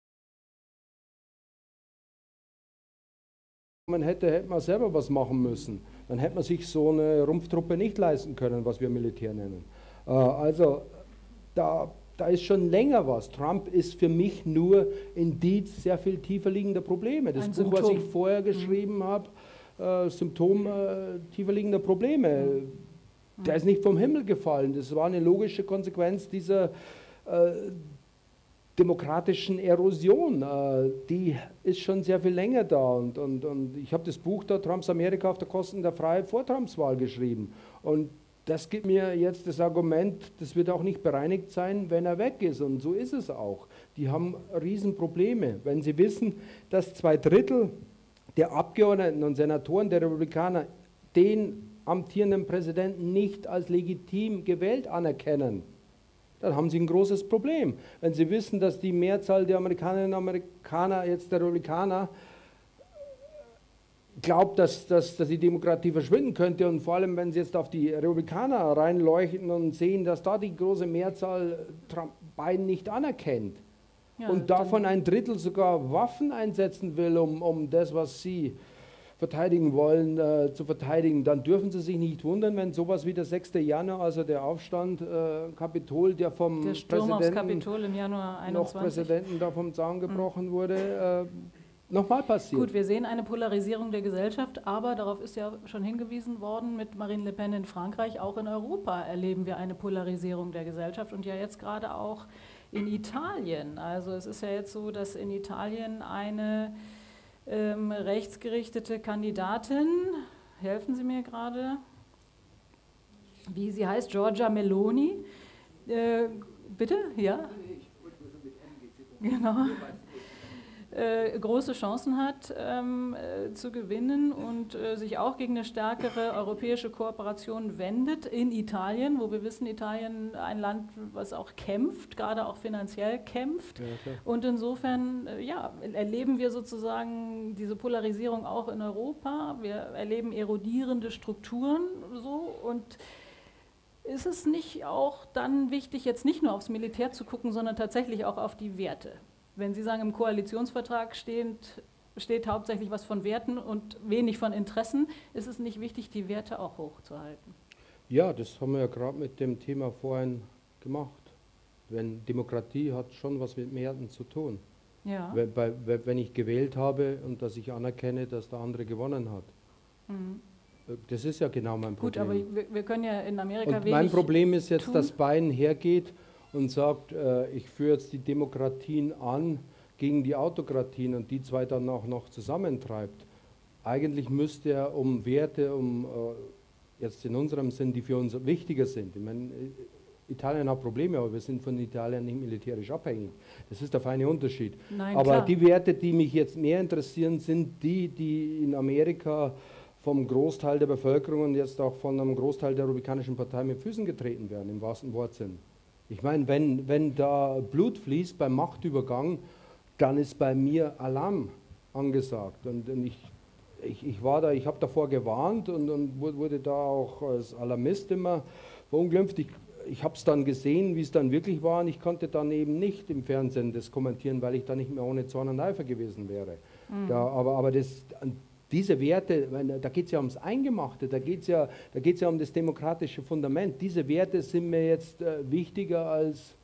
man hätte, hätte man selber was machen müssen. Dann hätte man sich so eine Rumpftruppe nicht leisten können, was wir Militär nennen. Äh, also da, da ist schon länger was. Trump ist für mich nur Indiz sehr viel tiefer liegender Probleme. Das Ein Buch, Symptom. was ich vorher geschrieben mhm. habe, äh, Symptom äh, tiefer liegender Probleme, mhm. der ist nicht vom Himmel gefallen. Das war eine logische Konsequenz dieser äh, demokratischen Erosion, äh, die ist schon sehr viel länger da. Und, und, und ich habe das Buch da, Trumps Amerika auf der Kosten der Freiheit vor Trumps Wahl geschrieben. Und das gibt mir jetzt das Argument, das wird auch nicht bereinigt sein, wenn er weg ist. Und so ist es auch. die haben Riesenprobleme, wenn sie wissen, dass zwei Drittel der Abgeordneten und Senatoren der Republikaner den amtierenden Präsidenten nicht als legitim gewählt anerkennen. Dann haben sie ein großes Problem. Wenn sie wissen, dass die Mehrzahl der Amerikanerinnen und Amerikaner, jetzt der Republikaner, glaubt, dass, dass, dass die Demokratie verschwinden könnte, und vor allem, wenn sie jetzt auf die Republikaner reinleuchten und sehen, dass da die große Mehrzahl Trump, Biden nicht anerkennt, ja, und davon ein Drittel sogar Waffen einsetzen will, um, um das, was sie verteidigen wollen, äh, zu verteidigen, dann dürfen Sie sich nicht wundern, wenn sowas wie der sechste Januar, also der Aufstand, äh, Kapitol, der vom der Sturm aufs Präsidenten, Kapitol im Januar einundzwanzig, noch Präsidenten da vom Zaun gebrochen mhm. wurde, äh, nochmal passiert. Gut, wir sehen eine Polarisierung der Gesellschaft, aber darauf ist ja schon hingewiesen worden mit Marine Le Pen in Frankreich, auch in Europa erleben wir eine Polarisierung der Gesellschaft und ja jetzt gerade auch in Italien. Also es ist ja jetzt so, dass in Italien eine ähm, rechtsgerichtete Kandidatin, helfen Sie mir gerade, wie sie heißt, Giorgia Meloni, äh, bitte? Ja? Genau. Äh, große Chancen hat ähm, äh, zu gewinnen und äh, sich auch gegen eine stärkere europäische Kooperation wendet in Italien, wo wir wissen, Italien ein Land, was auch kämpft, gerade auch finanziell kämpft. Ja, und insofern äh, ja, erleben wir sozusagen diese Polarisierung auch in Europa. Wir erleben erodierende Strukturen so, und ist es nicht auch dann wichtig, jetzt nicht nur aufs Militär zu gucken, sondern tatsächlich auch auf die Werte? Wenn Sie sagen, im Koalitionsvertrag steht, steht hauptsächlich was von Werten und wenig von Interessen, ist es nicht wichtig, die Werte auch hochzuhalten? Ja, das haben wir ja gerade mit dem Thema vorhin gemacht. Wenn Demokratie hat schon was mit Werten zu tun. Ja. Wenn, bei, wenn ich gewählt habe und dass ich anerkenne, dass der andere gewonnen hat. Mhm. Das ist ja genau mein Problem. Gut, aber wir, wir können ja in Amerika und wenig mein Problem ist jetzt, tun. dass Biden hergeht und sagt, äh, ich führe jetzt die Demokratien an gegen die Autokratien und die zwei dann auch noch zusammentreibt. Eigentlich müsste er um Werte, um äh, jetzt in unserem Sinn, die für uns wichtiger sind. Ich meine, Italien hat Probleme, aber wir sind von Italien nicht militärisch abhängig. Das ist der feine Unterschied. Nein, aber klar. Die Werte, die mich jetzt mehr interessieren, sind die, die in Amerika vom Großteil der Bevölkerung und jetzt auch von einem Großteil der Republikanischen Partei mit Füßen getreten werden, im wahrsten Wortsinn. Ich meine, wenn, wenn da Blut fließt beim Machtübergang, dann ist bei mir Alarm angesagt. Und, und ich, ich, ich war da, ich habe davor gewarnt und, und wurde da auch als Alarmist immer verunglimpft. Ich, ich habe es dann gesehen, wie es dann wirklich war, und ich konnte dann eben nicht im Fernsehen das kommentieren, weil ich da nicht mehr ohne Zorn und Eifer gewesen wäre. Mhm. Da, aber, aber das... Diese Werte, da geht es ja ums Eingemachte, da geht es ja, da geht's ja um das demokratische Fundament. Diese Werte sind mir jetzt äh, wichtiger als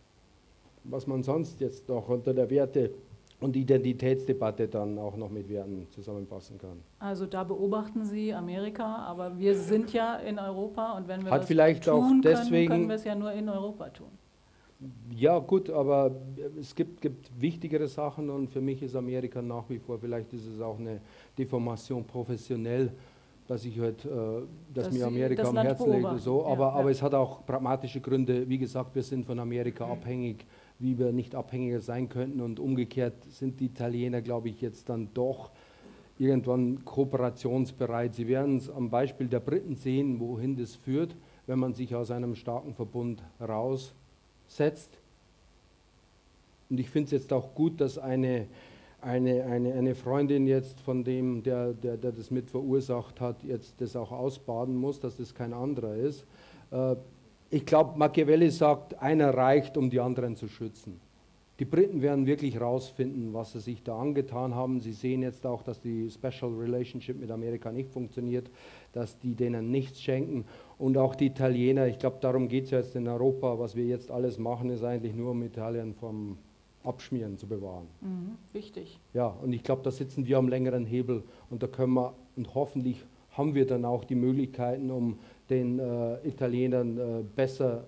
was man sonst jetzt noch unter der Werte- und Identitätsdebatte dann auch noch mit Werten zusammenfassen kann. Also da beobachten Sie Amerika, aber wir sind ja in Europa, und wenn wir Hat das vielleicht tun auch deswegen, können, können wir es ja nur in Europa tun. Ja gut, aber es gibt, gibt wichtigere Sachen, und für mich ist Amerika nach wie vor, vielleicht ist es auch eine Deformation professionell, dass ich halt, äh, dass, dass mir Amerika am Herzen liegt, so, aber, ja, aber ja. Es hat auch pragmatische Gründe. Wie gesagt, wir sind von Amerika abhängig, wie wir nicht abhängiger sein könnten, und umgekehrt sind die Italiener, glaube ich, jetzt dann doch irgendwann kooperationsbereit. Sie werden es am Beispiel der Briten sehen, wohin das führt, wenn man sich aus einem starken Verbund raus setzt. Und ich finde es jetzt auch gut, dass eine, eine, eine, eine Freundin jetzt von dem, der, der, der das mit verursacht hat, jetzt das auch ausbaden muss, dass das kein anderer ist. Äh, ich glaube, Machiavelli sagt, einer reicht, um die anderen zu schützen. Die Briten werden wirklich rausfinden, was sie sich da angetan haben. Sie sehen jetzt auch, dass die Special Relationship mit Amerika nicht funktioniert, dass die denen nichts schenken. Und auch die Italiener, ich glaube, darum geht es ja jetzt in Europa. Was wir jetzt alles machen, ist eigentlich nur, um Italien vom Abschmieren zu bewahren. Mhm, wichtig. Ja, und ich glaube, da sitzen wir am längeren Hebel, und da können wir, und hoffentlich haben wir dann auch die Möglichkeiten, um den äh, Italienern äh, besser,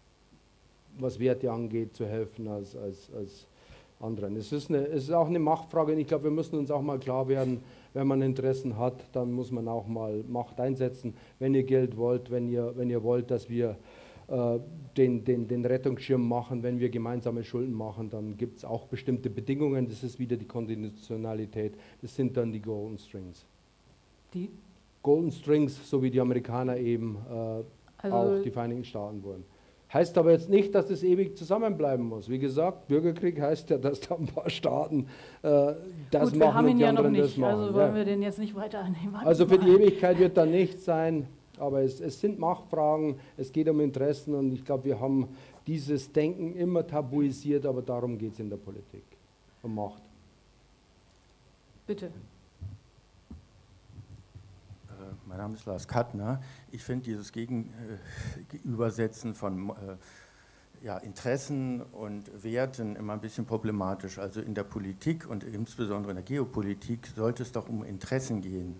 was Werte angeht, zu helfen als, als, als anderen. Es ist, eine, es ist auch eine Machtfrage, und ich glaube, wir müssen uns auch mal klar werden, wenn man Interessen hat, dann muss man auch mal Macht einsetzen. Wenn ihr Geld wollt, wenn ihr, wenn ihr wollt, dass wir äh, den, den, den Rettungsschirm machen, wenn wir gemeinsame Schulden machen, dann gibt es auch bestimmte Bedingungen, das ist wieder die Konditionalität, das sind dann die Golden Strings. Die? Golden Strings, so wie die Amerikaner eben äh, Also auch die Vereinigten Staaten wollen. Heißt aber jetzt nicht, dass das ewig zusammenbleiben muss. Wie gesagt, Bürgerkrieg heißt ja, dass da ein paar Staaten äh, das Gut, machen wir haben und ihn die ja noch anderen das nicht, machen. also wollen Ja. wir den jetzt nicht weiter annehmen. Also für die Ewigkeit wird da nichts sein, aber es, es sind Machtfragen, es geht um Interessen und ich glaube, wir haben dieses Denken immer tabuisiert, aber darum geht es in der Politik, um Macht. Bitte. Mein Name ist Lars Kattner. Ich finde dieses Gegenübersetzen von äh, ja, Interessen und Werten immer ein bisschen problematisch. Also in der Politik und insbesondere in der Geopolitik sollte es doch um Interessen gehen.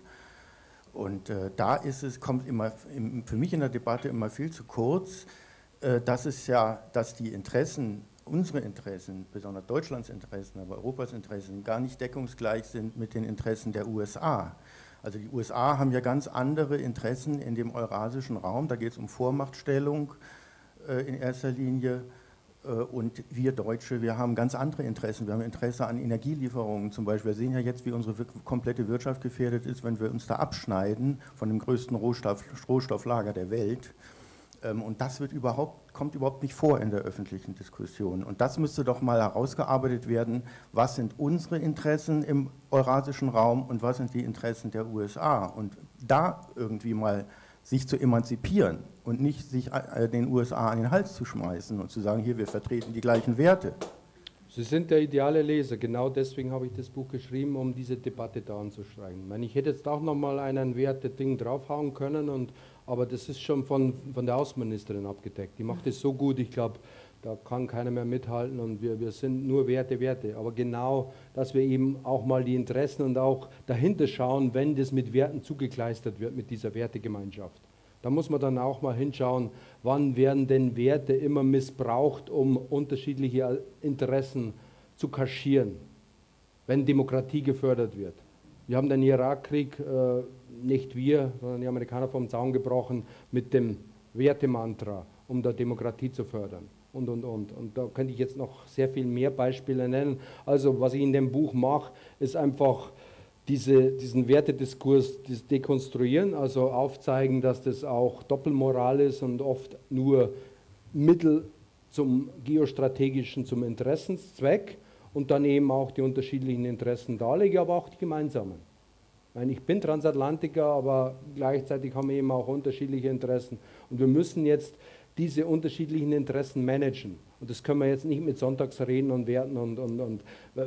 Und äh, da ist es, kommt immer im, für mich in der Debatte immer viel zu kurz, äh, dass es ja, dass die Interessen, unsere Interessen, besonders Deutschlands Interessen, aber Europas Interessen, gar nicht deckungsgleich sind mit den Interessen der U S A. Also die U S A haben ja ganz andere Interessen in dem eurasischen Raum, da geht es um Vormachtstellung äh, in erster Linie äh, und wir Deutsche, wir haben ganz andere Interessen, wir haben Interesse an Energielieferungen zum Beispiel. Wir sehen ja jetzt, wie unsere wir komplette Wirtschaft gefährdet ist, wenn wir uns da abschneiden von dem größten Rohstoff, Rohstofflager der Welt. Ähm, und das wird überhaupt, kommt überhaupt nicht vor in der öffentlichen Diskussion. Und das müsste doch mal herausgearbeitet werden, was sind unsere Interessen im eurasischen Raum und was sind die Interessen der U S A. Und da irgendwie mal sich zu emanzipieren und nicht sich den U S A an den Hals zu schmeißen und zu sagen, hier, wir vertreten die gleichen Werte. Sie sind der ideale Leser, genau deswegen habe ich das Buch geschrieben, um diese Debatte da anzustrengen. Ich meine, ich hätte jetzt auch nochmal einen Werte-Ding draufhauen können, und, aber das ist schon von, von der Außenministerin abgedeckt. Die macht es so gut, ich glaube, da kann keiner mehr mithalten und wir, wir sind nur Werte, Werte. Aber genau, dass wir eben auch mal die Interessen und auch dahinter schauen, wenn das mit Werten zugekleistert wird, mit dieser Wertegemeinschaft. Da muss man dann auch mal hinschauen, wann werden denn Werte immer missbraucht, um unterschiedliche Interessen zu kaschieren, wenn Demokratie gefördert wird. Wir haben den Irakkrieg, äh, nicht wir, sondern die Amerikaner vom Zaun gebrochen mit dem Wertemantra, um da Demokratie zu fördern. Und, und, und. Und da könnte ich jetzt noch sehr viel mehr Beispiele nennen. Also was ich in dem Buch mache, ist einfach Diese, diesen Wertediskurs das dekonstruieren, also aufzeigen, dass das auch Doppelmoral ist und oft nur Mittel zum geostrategischen, zum Interessenszweck und dann eben auch die unterschiedlichen Interessen darlege, aber auch die gemeinsamen. Ich meine, ich bin Transatlantiker, aber gleichzeitig haben wir eben auch unterschiedliche Interessen und wir müssen jetzt diese unterschiedlichen Interessen managen. Und das können wir jetzt nicht mit Sonntagsreden und Werten und, und, und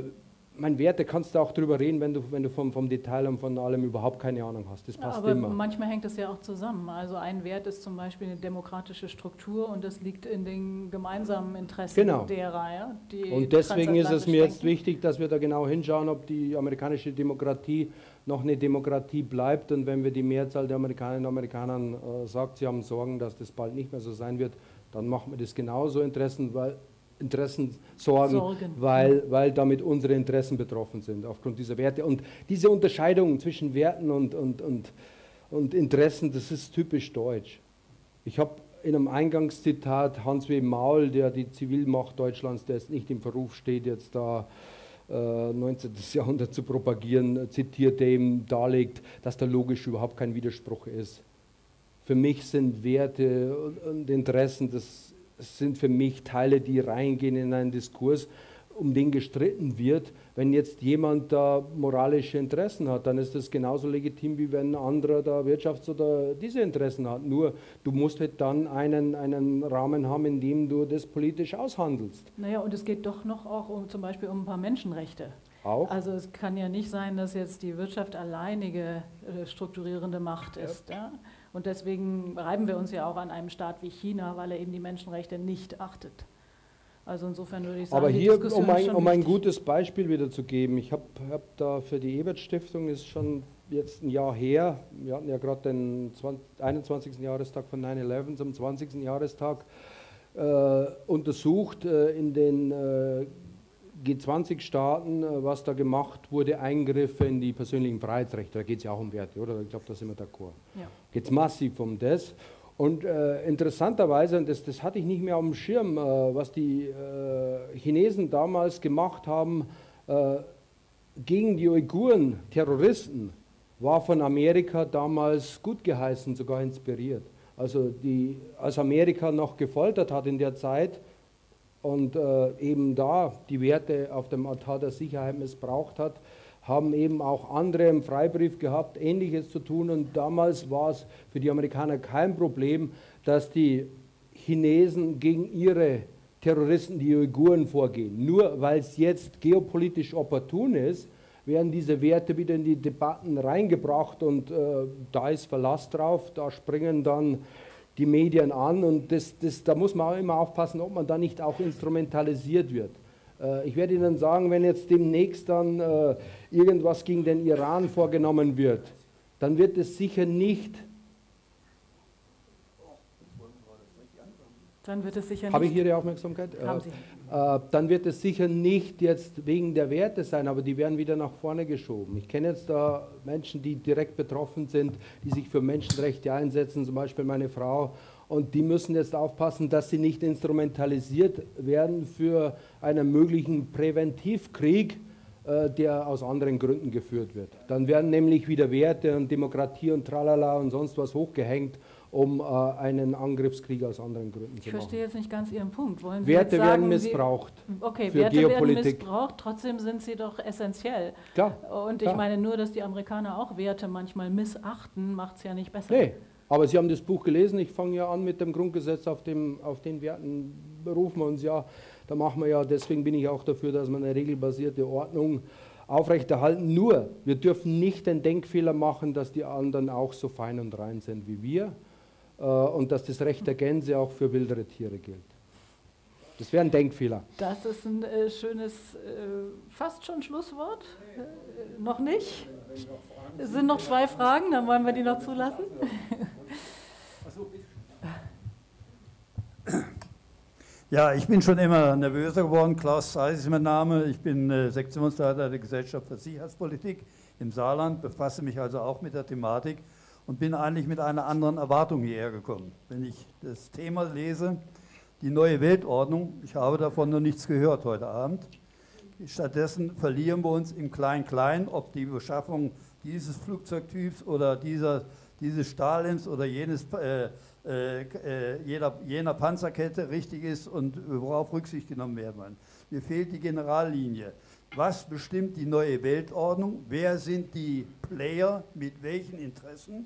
Mein Werte kannst du auch drüber reden, wenn du, wenn du vom, vom Detail und von allem überhaupt keine Ahnung hast. Das passt aber immer. Manchmal hängt es ja auch zusammen. Also ein Wert ist zum Beispiel eine demokratische Struktur und das liegt in den gemeinsamen Interessen genau. derer. Ja, die und deswegen ist es mir denken. jetzt wichtig, dass wir da genau hinschauen, ob die amerikanische Demokratie noch eine Demokratie bleibt. Und wenn wir die Mehrzahl der Amerikanerinnen und Amerikaner äh, sagt, sie haben Sorgen, dass das bald nicht mehr so sein wird, dann machen wir das genauso. Interessen, weil Interessen sorgen, Sorgen. Weil, weil damit unsere Interessen betroffen sind, aufgrund dieser Werte. Und diese Unterscheidung zwischen Werten und, und, und, und Interessen, das ist typisch deutsch. Ich habe in einem Eingangszitat Hans W. Maul, der die Zivilmacht Deutschlands, der jetzt nicht im Verruf steht, jetzt da äh, neunzehnten. Jahrhundert zu propagieren, zitiert, der ihm darlegt, dass da logisch überhaupt kein Widerspruch ist. Für mich sind Werte und, und Interessen, das Das sind für mich Teile, die reingehen in einen Diskurs, um den gestritten wird. Wenn jetzt jemand da moralische Interessen hat, dann ist das genauso legitim, wie wenn ein anderer da Wirtschafts- oder diese Interessen hat. Nur, du musst halt dann einen, einen Rahmen haben, in dem du das politisch aushandelst. Naja, und es geht doch noch auch um, zum Beispiel um ein paar Menschenrechte. Auch? Also es kann ja nicht sein, dass jetzt die Wirtschaft alleinige äh, strukturierende Macht ist. Ja. Ja? Und deswegen reiben wir uns ja auch an einem Staat wie China, weil er eben die Menschenrechte nicht achtet. Also insofern würde ich sagen, aber die hier, Diskussion um ein, ist schon um ein wichtig. gutes Beispiel wieder zu geben, ich habe hab da für die Ebert-Stiftung, ist schon jetzt ein Jahr her, wir hatten ja gerade den einundzwanzigsten Jahrestag von neun elf, zum zwanzigsten Jahrestag, äh, untersucht äh, in den äh, G zwanzig Staaten, was da gemacht wurde, Eingriffe in die persönlichen Freiheitsrechte. Da geht es ja auch um Werte, oder? Ich glaube, da sind wir d'accord. Ja. Geht es massiv um das. Und äh, interessanterweise, und das, das hatte ich nicht mehr auf dem Schirm, äh, was die äh, Chinesen damals gemacht haben äh, gegen die Uiguren, Terroristen, war von Amerika damals gut geheißen, sogar inspiriert. Also die, als Amerika noch gefoltert hat in der Zeit und äh, eben da die Werte auf dem Altar der Sicherheit missbraucht hat, haben eben auch andere im Freibrief gehabt, Ähnliches zu tun. Und damals war es für die Amerikaner kein Problem, dass die Chinesen gegen ihre Terroristen, die Uiguren, vorgehen. Nur weil es jetzt geopolitisch opportun ist, werden diese Werte wieder in die Debatten reingebracht und äh, da ist Verlass drauf, da springen dann die Medien an und das, das, da muss man auch immer aufpassen, ob man da nicht auch instrumentalisiert wird. Äh, ich werde Ihnen sagen, wenn jetzt demnächst dann äh, irgendwas gegen den Iran vorgenommen wird, dann wird es sicher nicht... Dann wird es sicher nicht... Habe ich Ihre Aufmerksamkeit? Haben Sie. Äh, dann wird es sicher nicht jetzt wegen der Werte sein, aber die werden wieder nach vorne geschoben. Ich kenne jetzt da Menschen, die direkt betroffen sind, die sich für Menschenrechte einsetzen, zum Beispiel meine Frau, und die müssen jetzt aufpassen, dass sie nicht instrumentalisiert werden für einen möglichen Präventivkrieg, äh, der aus anderen Gründen geführt wird. Dann werden nämlich wieder Werte und Demokratie und Tralala und sonst was hochgehängt, um äh, einen Angriffskrieg aus anderen Gründen Ich zu machen. verstehe jetzt nicht ganz Ihren Punkt. Wollen Sie Werte jetzt sagen, werden missbraucht. Wie, okay, für Werte werden Geopolitik. missbraucht, trotzdem sind sie doch essentiell. Klar, Und ich klar. meine, nur, dass die Amerikaner auch Werte manchmal missachten, macht es ja nicht besser. Nee, aber Sie haben das Buch gelesen, ich fange ja an mit dem Grundgesetz, auf, dem, auf den Werten berufen wir uns ja. Da machen wir ja, deswegen bin ich auch dafür, dass man eine regelbasierte Ordnung aufrechterhalten. Nur, wir dürfen nicht den Denkfehler machen, dass die anderen auch so fein und rein sind wie wir. Und dass das Recht der Gänse auch für wildere Tiere gilt. Das wäre ein Denkfehler. Das ist ein äh, schönes, äh, fast schon Schlusswort. Äh, noch nicht? Es sind noch zwei Fragen, dann wollen wir die noch zulassen. Ja, ich bin schon immer nervöser geworden. Klaus Zeiss ist mein Name. Ich bin äh, Sektionsleiter der Gesellschaft für Sicherheitspolitik im Saarland, befasse mich also auch mit der Thematik und bin eigentlich mit einer anderen Erwartung hierher gekommen. Wenn ich das Thema lese, die neue Weltordnung, ich habe davon noch nichts gehört heute Abend. Stattdessen verlieren wir uns im Klein-Klein, ob die Beschaffung dieses Flugzeugtyps oder dieser, dieses Stalins oder jenes, äh, äh, jeder, jener Panzerkette richtig ist und worauf Rücksicht genommen werden kann. Mir fehlt die Generallinie. Was bestimmt die neue Weltordnung? Wer sind die Player, mit welchen Interessen?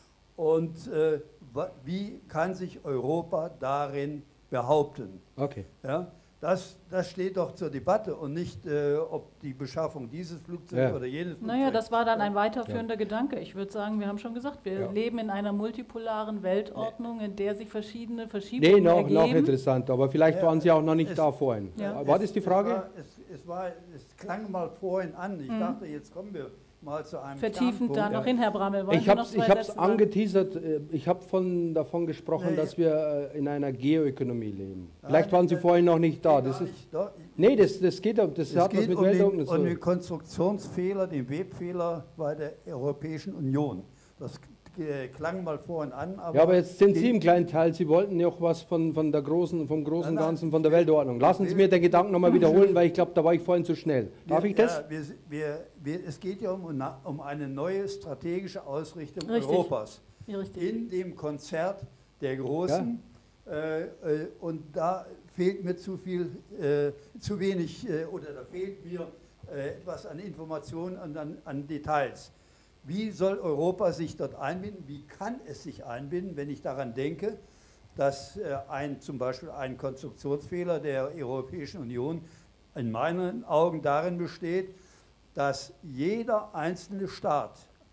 Und äh, wie kann sich Europa darin behaupten? Okay. Ja, das, das steht doch zur Debatte und nicht, äh, ob die Beschaffung dieses Flugzeugs Ja. oder jenes Flugzeugs. Naja, das war dann ein weiterführender ja. Gedanke. Ich würde sagen, wir haben schon gesagt, wir Ja. leben in einer multipolaren Weltordnung, in der sich verschiedene Verschiebungen Nee, noch, ergeben. noch interessant, aber vielleicht Ja, waren Sie auch noch nicht es- da vorhin. Ja. War das die Frage? Es, war, es, es, war, es klang mal vorhin an. Ich Mhm. dachte, jetzt kommen wir mal zu einem Vertiefend da Standpunkt. noch hin, Herr Brammel. Wollen Ich Sie habe noch es zwei ich hab's Sätze sagen? angeteasert, äh, ich habe von, davon gesprochen, Nee. dass wir äh, in einer Geoökonomie leben. Nein, Vielleicht waren Sie äh, vorhin noch nicht da. Nee, Das gar ist, nicht, doch. nee, das, das geht, um- das Es hat was geht mit um den, Weltordnung zu um den tun. Konstruktionsfehler, den Webfehler bei der Europäischen Union. Das äh, klang mal vorhin an. Aber Ja, aber jetzt sind Sie die- im kleinen Teil, Sie wollten ja auch was von, von der großen, vom großen Nein, nein. Ganzen, von der Weltordnung. Lassen Sie mir den Gedanken nochmal wiederholen, weil ich glaube, da war ich vorhin zu schnell. Darf wir, ich das? Ja, wir, wir, wir, es geht ja um, um eine neue strategische Ausrichtung Richtig. Europas. Ja, richtig. In dem Konzert der Großen. Äh, äh, und da fehlt mir zu viel, äh, zu wenig, äh, oder da fehlt mir äh, etwas an Informationen und an, an Details. Wie soll Europa sich dort einbinden? Wie kann es sich einbinden, wenn ich daran denke, dass äh, ein, zum Beispiel ein Konstruktionsfehler der Europäischen Union in meinen Augen darin besteht, dass jeder einzelne Staat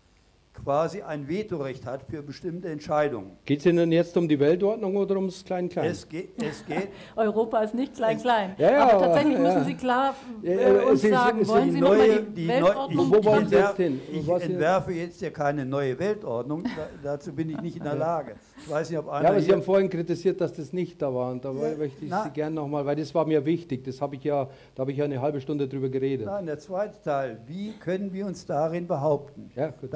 quasi ein Vetorecht hat für bestimmte Entscheidungen. Geht es Ihnen jetzt um die Weltordnung oder ums Klein-Klein? Es geht, es geht Europa ist nicht klein-klein. Ja, ja, aber tatsächlich ja. müssen Sie klar Ja, äh, aber uns es ist- sagen, es ist wollen die Sie neue- nochmal die, die neu- Weltordnung... Wo wollen Sie entwer- jetzt hin? Ich Was- entwerfe jetzt ja keine neue Weltordnung, da, dazu bin ich nicht in der Lage. Ich weiß nicht, ob einer Ja, aber Sie hier- haben vorhin kritisiert, dass das nicht da war und da Ja, möchte ich na- Sie gerne nochmal, weil das war mir wichtig, das habe ich ja, da habe ich ja eine halbe Stunde drüber geredet. Nein, der zweite Teil, wie können wir uns darin behaupten? Ja, gut. Da fehlt mir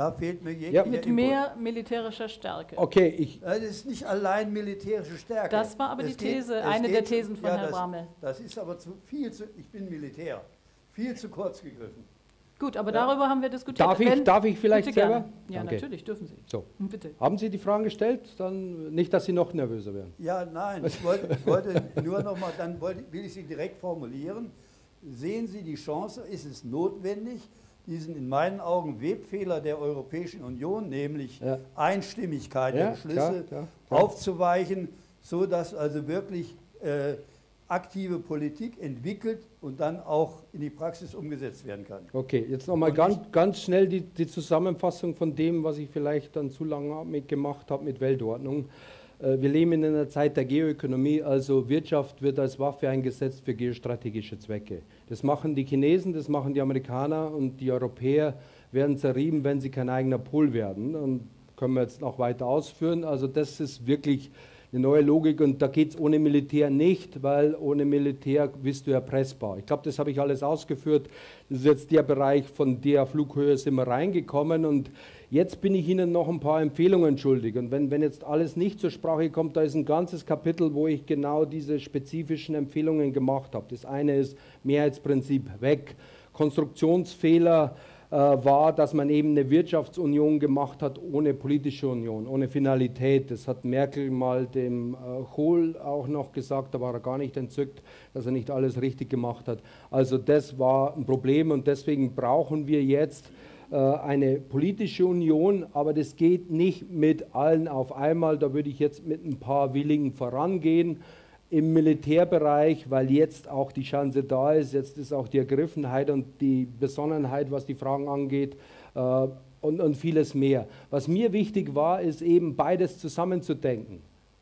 Ja. Mit mehr militärischer Stärke. Okay, ich... Das ist nicht allein militärische Stärke. Das war aber es die geht, These, eine geht, der Thesen von ja, Herrn das, Bramel. Das ist aber zu, viel zu, ich bin Militär, viel zu kurz gegriffen. Gut, aber ja. darüber haben wir diskutiert. Darf ich, Wenn, darf ich vielleicht bitte selber? Gerne. Ja, okay. natürlich, dürfen Sie. So. Bitte. Haben Sie die Fragen gestellt? Dann nicht, dass Sie noch nervöser werden. Ja, nein, ich wollte, wollte nur noch mal, dann wollte, will ich Sie direkt formulieren. Sehen Sie die Chance, ist es notwendig, diesen in meinen Augen Webfehler der Europäischen Union, nämlich ja. Einstimmigkeit ja, der Beschlüsse, klar, klar, klar. aufzuweichen, sodass also wirklich äh, aktive Politik entwickelt und dann auch in die Praxis umgesetzt werden kann. Okay, jetzt nochmal ganz, ganz schnell die, die Zusammenfassung von dem, was ich vielleicht dann zu lange mit gemacht habe mit Weltordnung. Wir leben in einer Zeit der Geoökonomie, also Wirtschaft wird als Waffe eingesetzt für geostrategische Zwecke. Das machen die Chinesen, das machen die Amerikaner und die Europäer werden zerrieben, wenn sie kein eigener Pol werden. Und können wir jetzt noch weiter ausführen. Also das ist wirklich eine neue Logik und da geht es ohne Militär nicht, weil ohne Militär bist du erpressbar. Ich glaube, das habe ich alles ausgeführt. Das ist jetzt der Bereich, von der Flughöhe sind wir reingekommen und jetzt bin ich Ihnen noch ein paar Empfehlungen schuldig. Und wenn, wenn jetzt alles nicht zur Sprache kommt, da ist ein ganzes Kapitel, wo ich genau diese spezifischen Empfehlungen gemacht habe. Das eine ist Mehrheitsprinzip weg, Konstruktionsfehler, war, dass man eben eine Wirtschaftsunion gemacht hat ohne politische Union, ohne Finalität. Das hat Merkel mal dem Kohl auch noch gesagt, da war er gar nicht entzückt, dass er nicht alles richtig gemacht hat. Also das war ein Problem und deswegen brauchen wir jetzt äh, eine politische Union, aber das geht nicht mit allen auf einmal, da würde ich jetzt mit ein paar Willigen vorangehen. Im Militärbereich, weil jetzt auch die Chance da ist, jetzt ist auch die Ergriffenheit und die Besonnenheit, was die Fragen angeht äh, und, und vieles mehr. Was mir wichtig war, ist eben beides zusammenzudenken.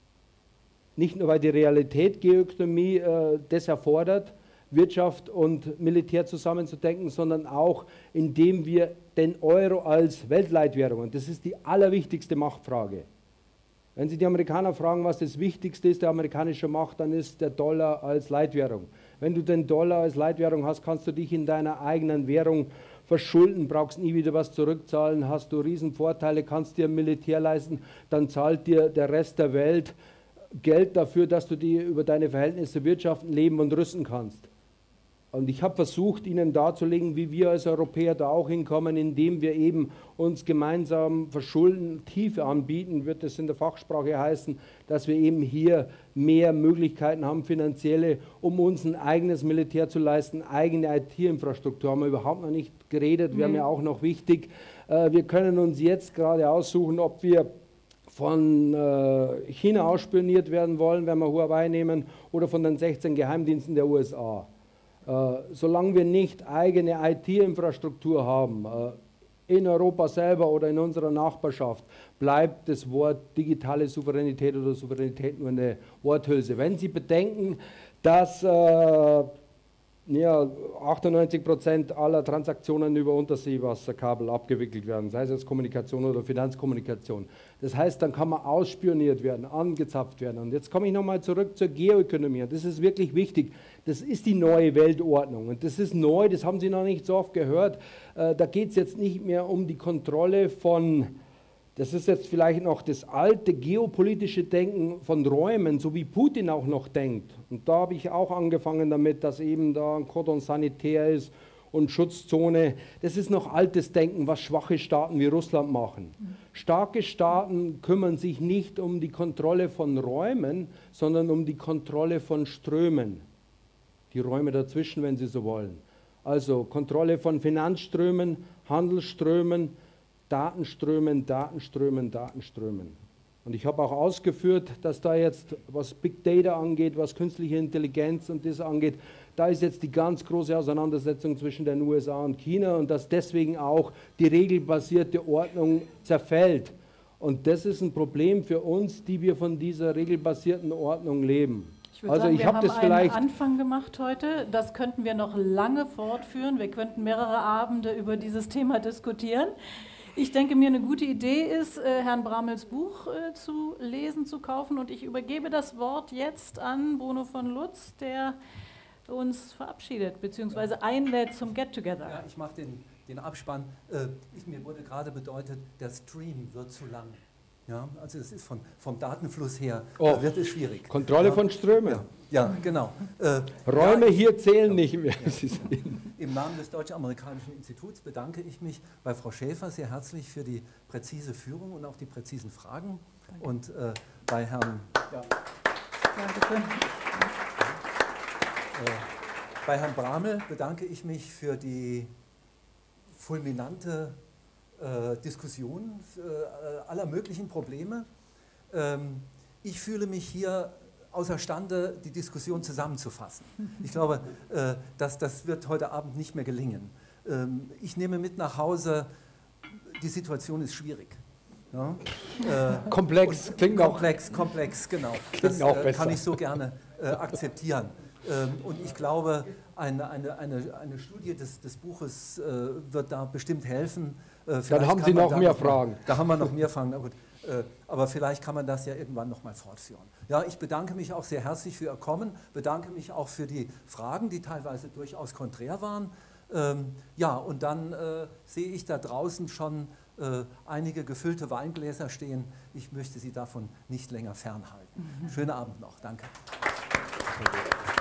Nicht nur, weil die Realität Geoökonomie äh, das erfordert, Wirtschaft und Militär zusammenzudenken, sondern auch, indem wir den Euro als Weltleitwährung, und das ist die allerwichtigste Machtfrage. Wenn Sie die Amerikaner fragen, was das Wichtigste ist der amerikanischen Macht, dann ist der Dollar als Leitwährung. Wenn du den Dollar als Leitwährung hast, kannst du dich in deiner eigenen Währung verschulden, brauchst nie wieder was zurückzahlen, hast du Riesenvorteile, kannst dir ein Militär leisten, dann zahlt dir der Rest der Welt Geld dafür, dass du dir über deine Verhältnisse wirtschaften, leben und rüsten kannst. Und ich habe versucht, Ihnen darzulegen, wie wir als Europäer da auch hinkommen, indem wir eben uns gemeinsam verschulden, Tiefe anbieten, wird es in der Fachsprache heißen, dass wir eben hier mehr Möglichkeiten haben, finanzielle, um uns ein eigenes Militär zu leisten, eigene I T-Infrastruktur. Haben wir überhaupt noch nicht geredet, wäre mir auch noch wichtig. Wir können uns jetzt gerade aussuchen, ob wir von China ausspioniert werden wollen, wenn wir Huawei nehmen, oder von den sechzehn Geheimdiensten der U S A. Uh, solange wir nicht eigene I T-Infrastruktur haben, uh, in Europa selber oder in unserer Nachbarschaft, bleibt das Wort digitale Souveränität oder Souveränität nur eine Worthülse. Wenn Sie bedenken, dass uh, ja, achtundneunzig Prozent aller Transaktionen über Unterseewasserkabel abgewickelt werden, sei es jetzt Kommunikation oder Finanzkommunikation. Das heißt, dann kann man ausspioniert werden, angezapft werden. Und jetzt komme ich nochmal zurück zur Geoökonomie. Und das ist wirklich wichtig. Das ist die neue Weltordnung. Und das ist neu, das haben Sie noch nicht so oft gehört. Äh, da geht es jetzt nicht mehr um die Kontrolle von, das ist jetzt vielleicht noch das alte geopolitische Denken von Räumen, so wie Putin auch noch denkt. Und da habe ich auch angefangen damit, dass eben da ein Cordon sanitär ist und Schutzzone. Das ist noch altes Denken, was schwache Staaten wie Russland machen. Starke Staaten kümmern sich nicht um die Kontrolle von Räumen, sondern um die Kontrolle von Strömen. Die Räume dazwischen, wenn Sie so wollen. Also Kontrolle von Finanzströmen, Handelsströmen, Datenströmen, Datenströmen, Datenströmen. Und ich habe auch ausgeführt, dass da jetzt, was Big Data angeht, was künstliche Intelligenz und das angeht, da ist jetzt die ganz große Auseinandersetzung zwischen den U S A und China und dass deswegen auch die regelbasierte Ordnung zerfällt. Und das ist ein Problem für uns, die wir von dieser regelbasierten Ordnung leben. Ich würde also sagen, ich wir hab haben das vielleicht einen Anfang gemacht heute. Das könnten wir noch lange fortführen. Wir könnten mehrere Abende über dieses Thema diskutieren. Ich denke mir, eine gute Idee ist, äh, Herrn Bramels Buch äh, zu lesen, zu kaufen. Und ich übergebe das Wort jetzt an Bruno von Lutz, der uns verabschiedet bzw. einlädt zum Get-Together. Ja, ich mache den den Abspann. Äh, ich, mir wurde gerade bedeutet, der Stream wird zu lang. Ja, also es ist von, vom Datenfluss her, oh, äh, wird es schwierig. Kontrolle ja. von Strömen. Ja, ja genau. Äh, Räume ja, hier zählen nicht mehr. Ja. Im Namen des Deutsch-Amerikanischen Instituts bedanke ich mich bei Frau Schäfer sehr herzlich für die präzise Führung und auch die präzisen Fragen. Danke. Und äh, bei Herrn... Ja. Danke. Äh, bei Herrn Bramel bedanke ich mich für die fulminante äh, Diskussion äh, aller möglichen Probleme. Ähm, ich fühle mich hier außerstande, die Diskussion zusammenzufassen. Ich glaube, äh, dass das wird heute Abend nicht mehr gelingen. Ähm, ich nehme mit nach Hause, die Situation ist schwierig. Ja? Äh, komplex, klingt komplex, auch, komplex, genau. Klingt das auch äh, besser. kann ich so gerne äh, akzeptieren. Ähm, und ich glaube, eine, eine, eine, eine Studie des, des Buches äh, wird da bestimmt helfen. Äh, Dann haben Sie noch mehr noch Fragen. Mal, da haben wir noch mehr Fragen, na gut. Äh, aber vielleicht kann man das ja irgendwann noch mal fortführen. Ja, ich bedanke mich auch sehr herzlich für Ihr Kommen, bedanke mich auch für die Fragen, die teilweise durchaus konträr waren. Ähm, ja, und dann äh, sehe ich da draußen schon äh, einige gefüllte Weingläser stehen. Ich möchte Sie davon nicht länger fernhalten. Schönen Abend noch. Danke.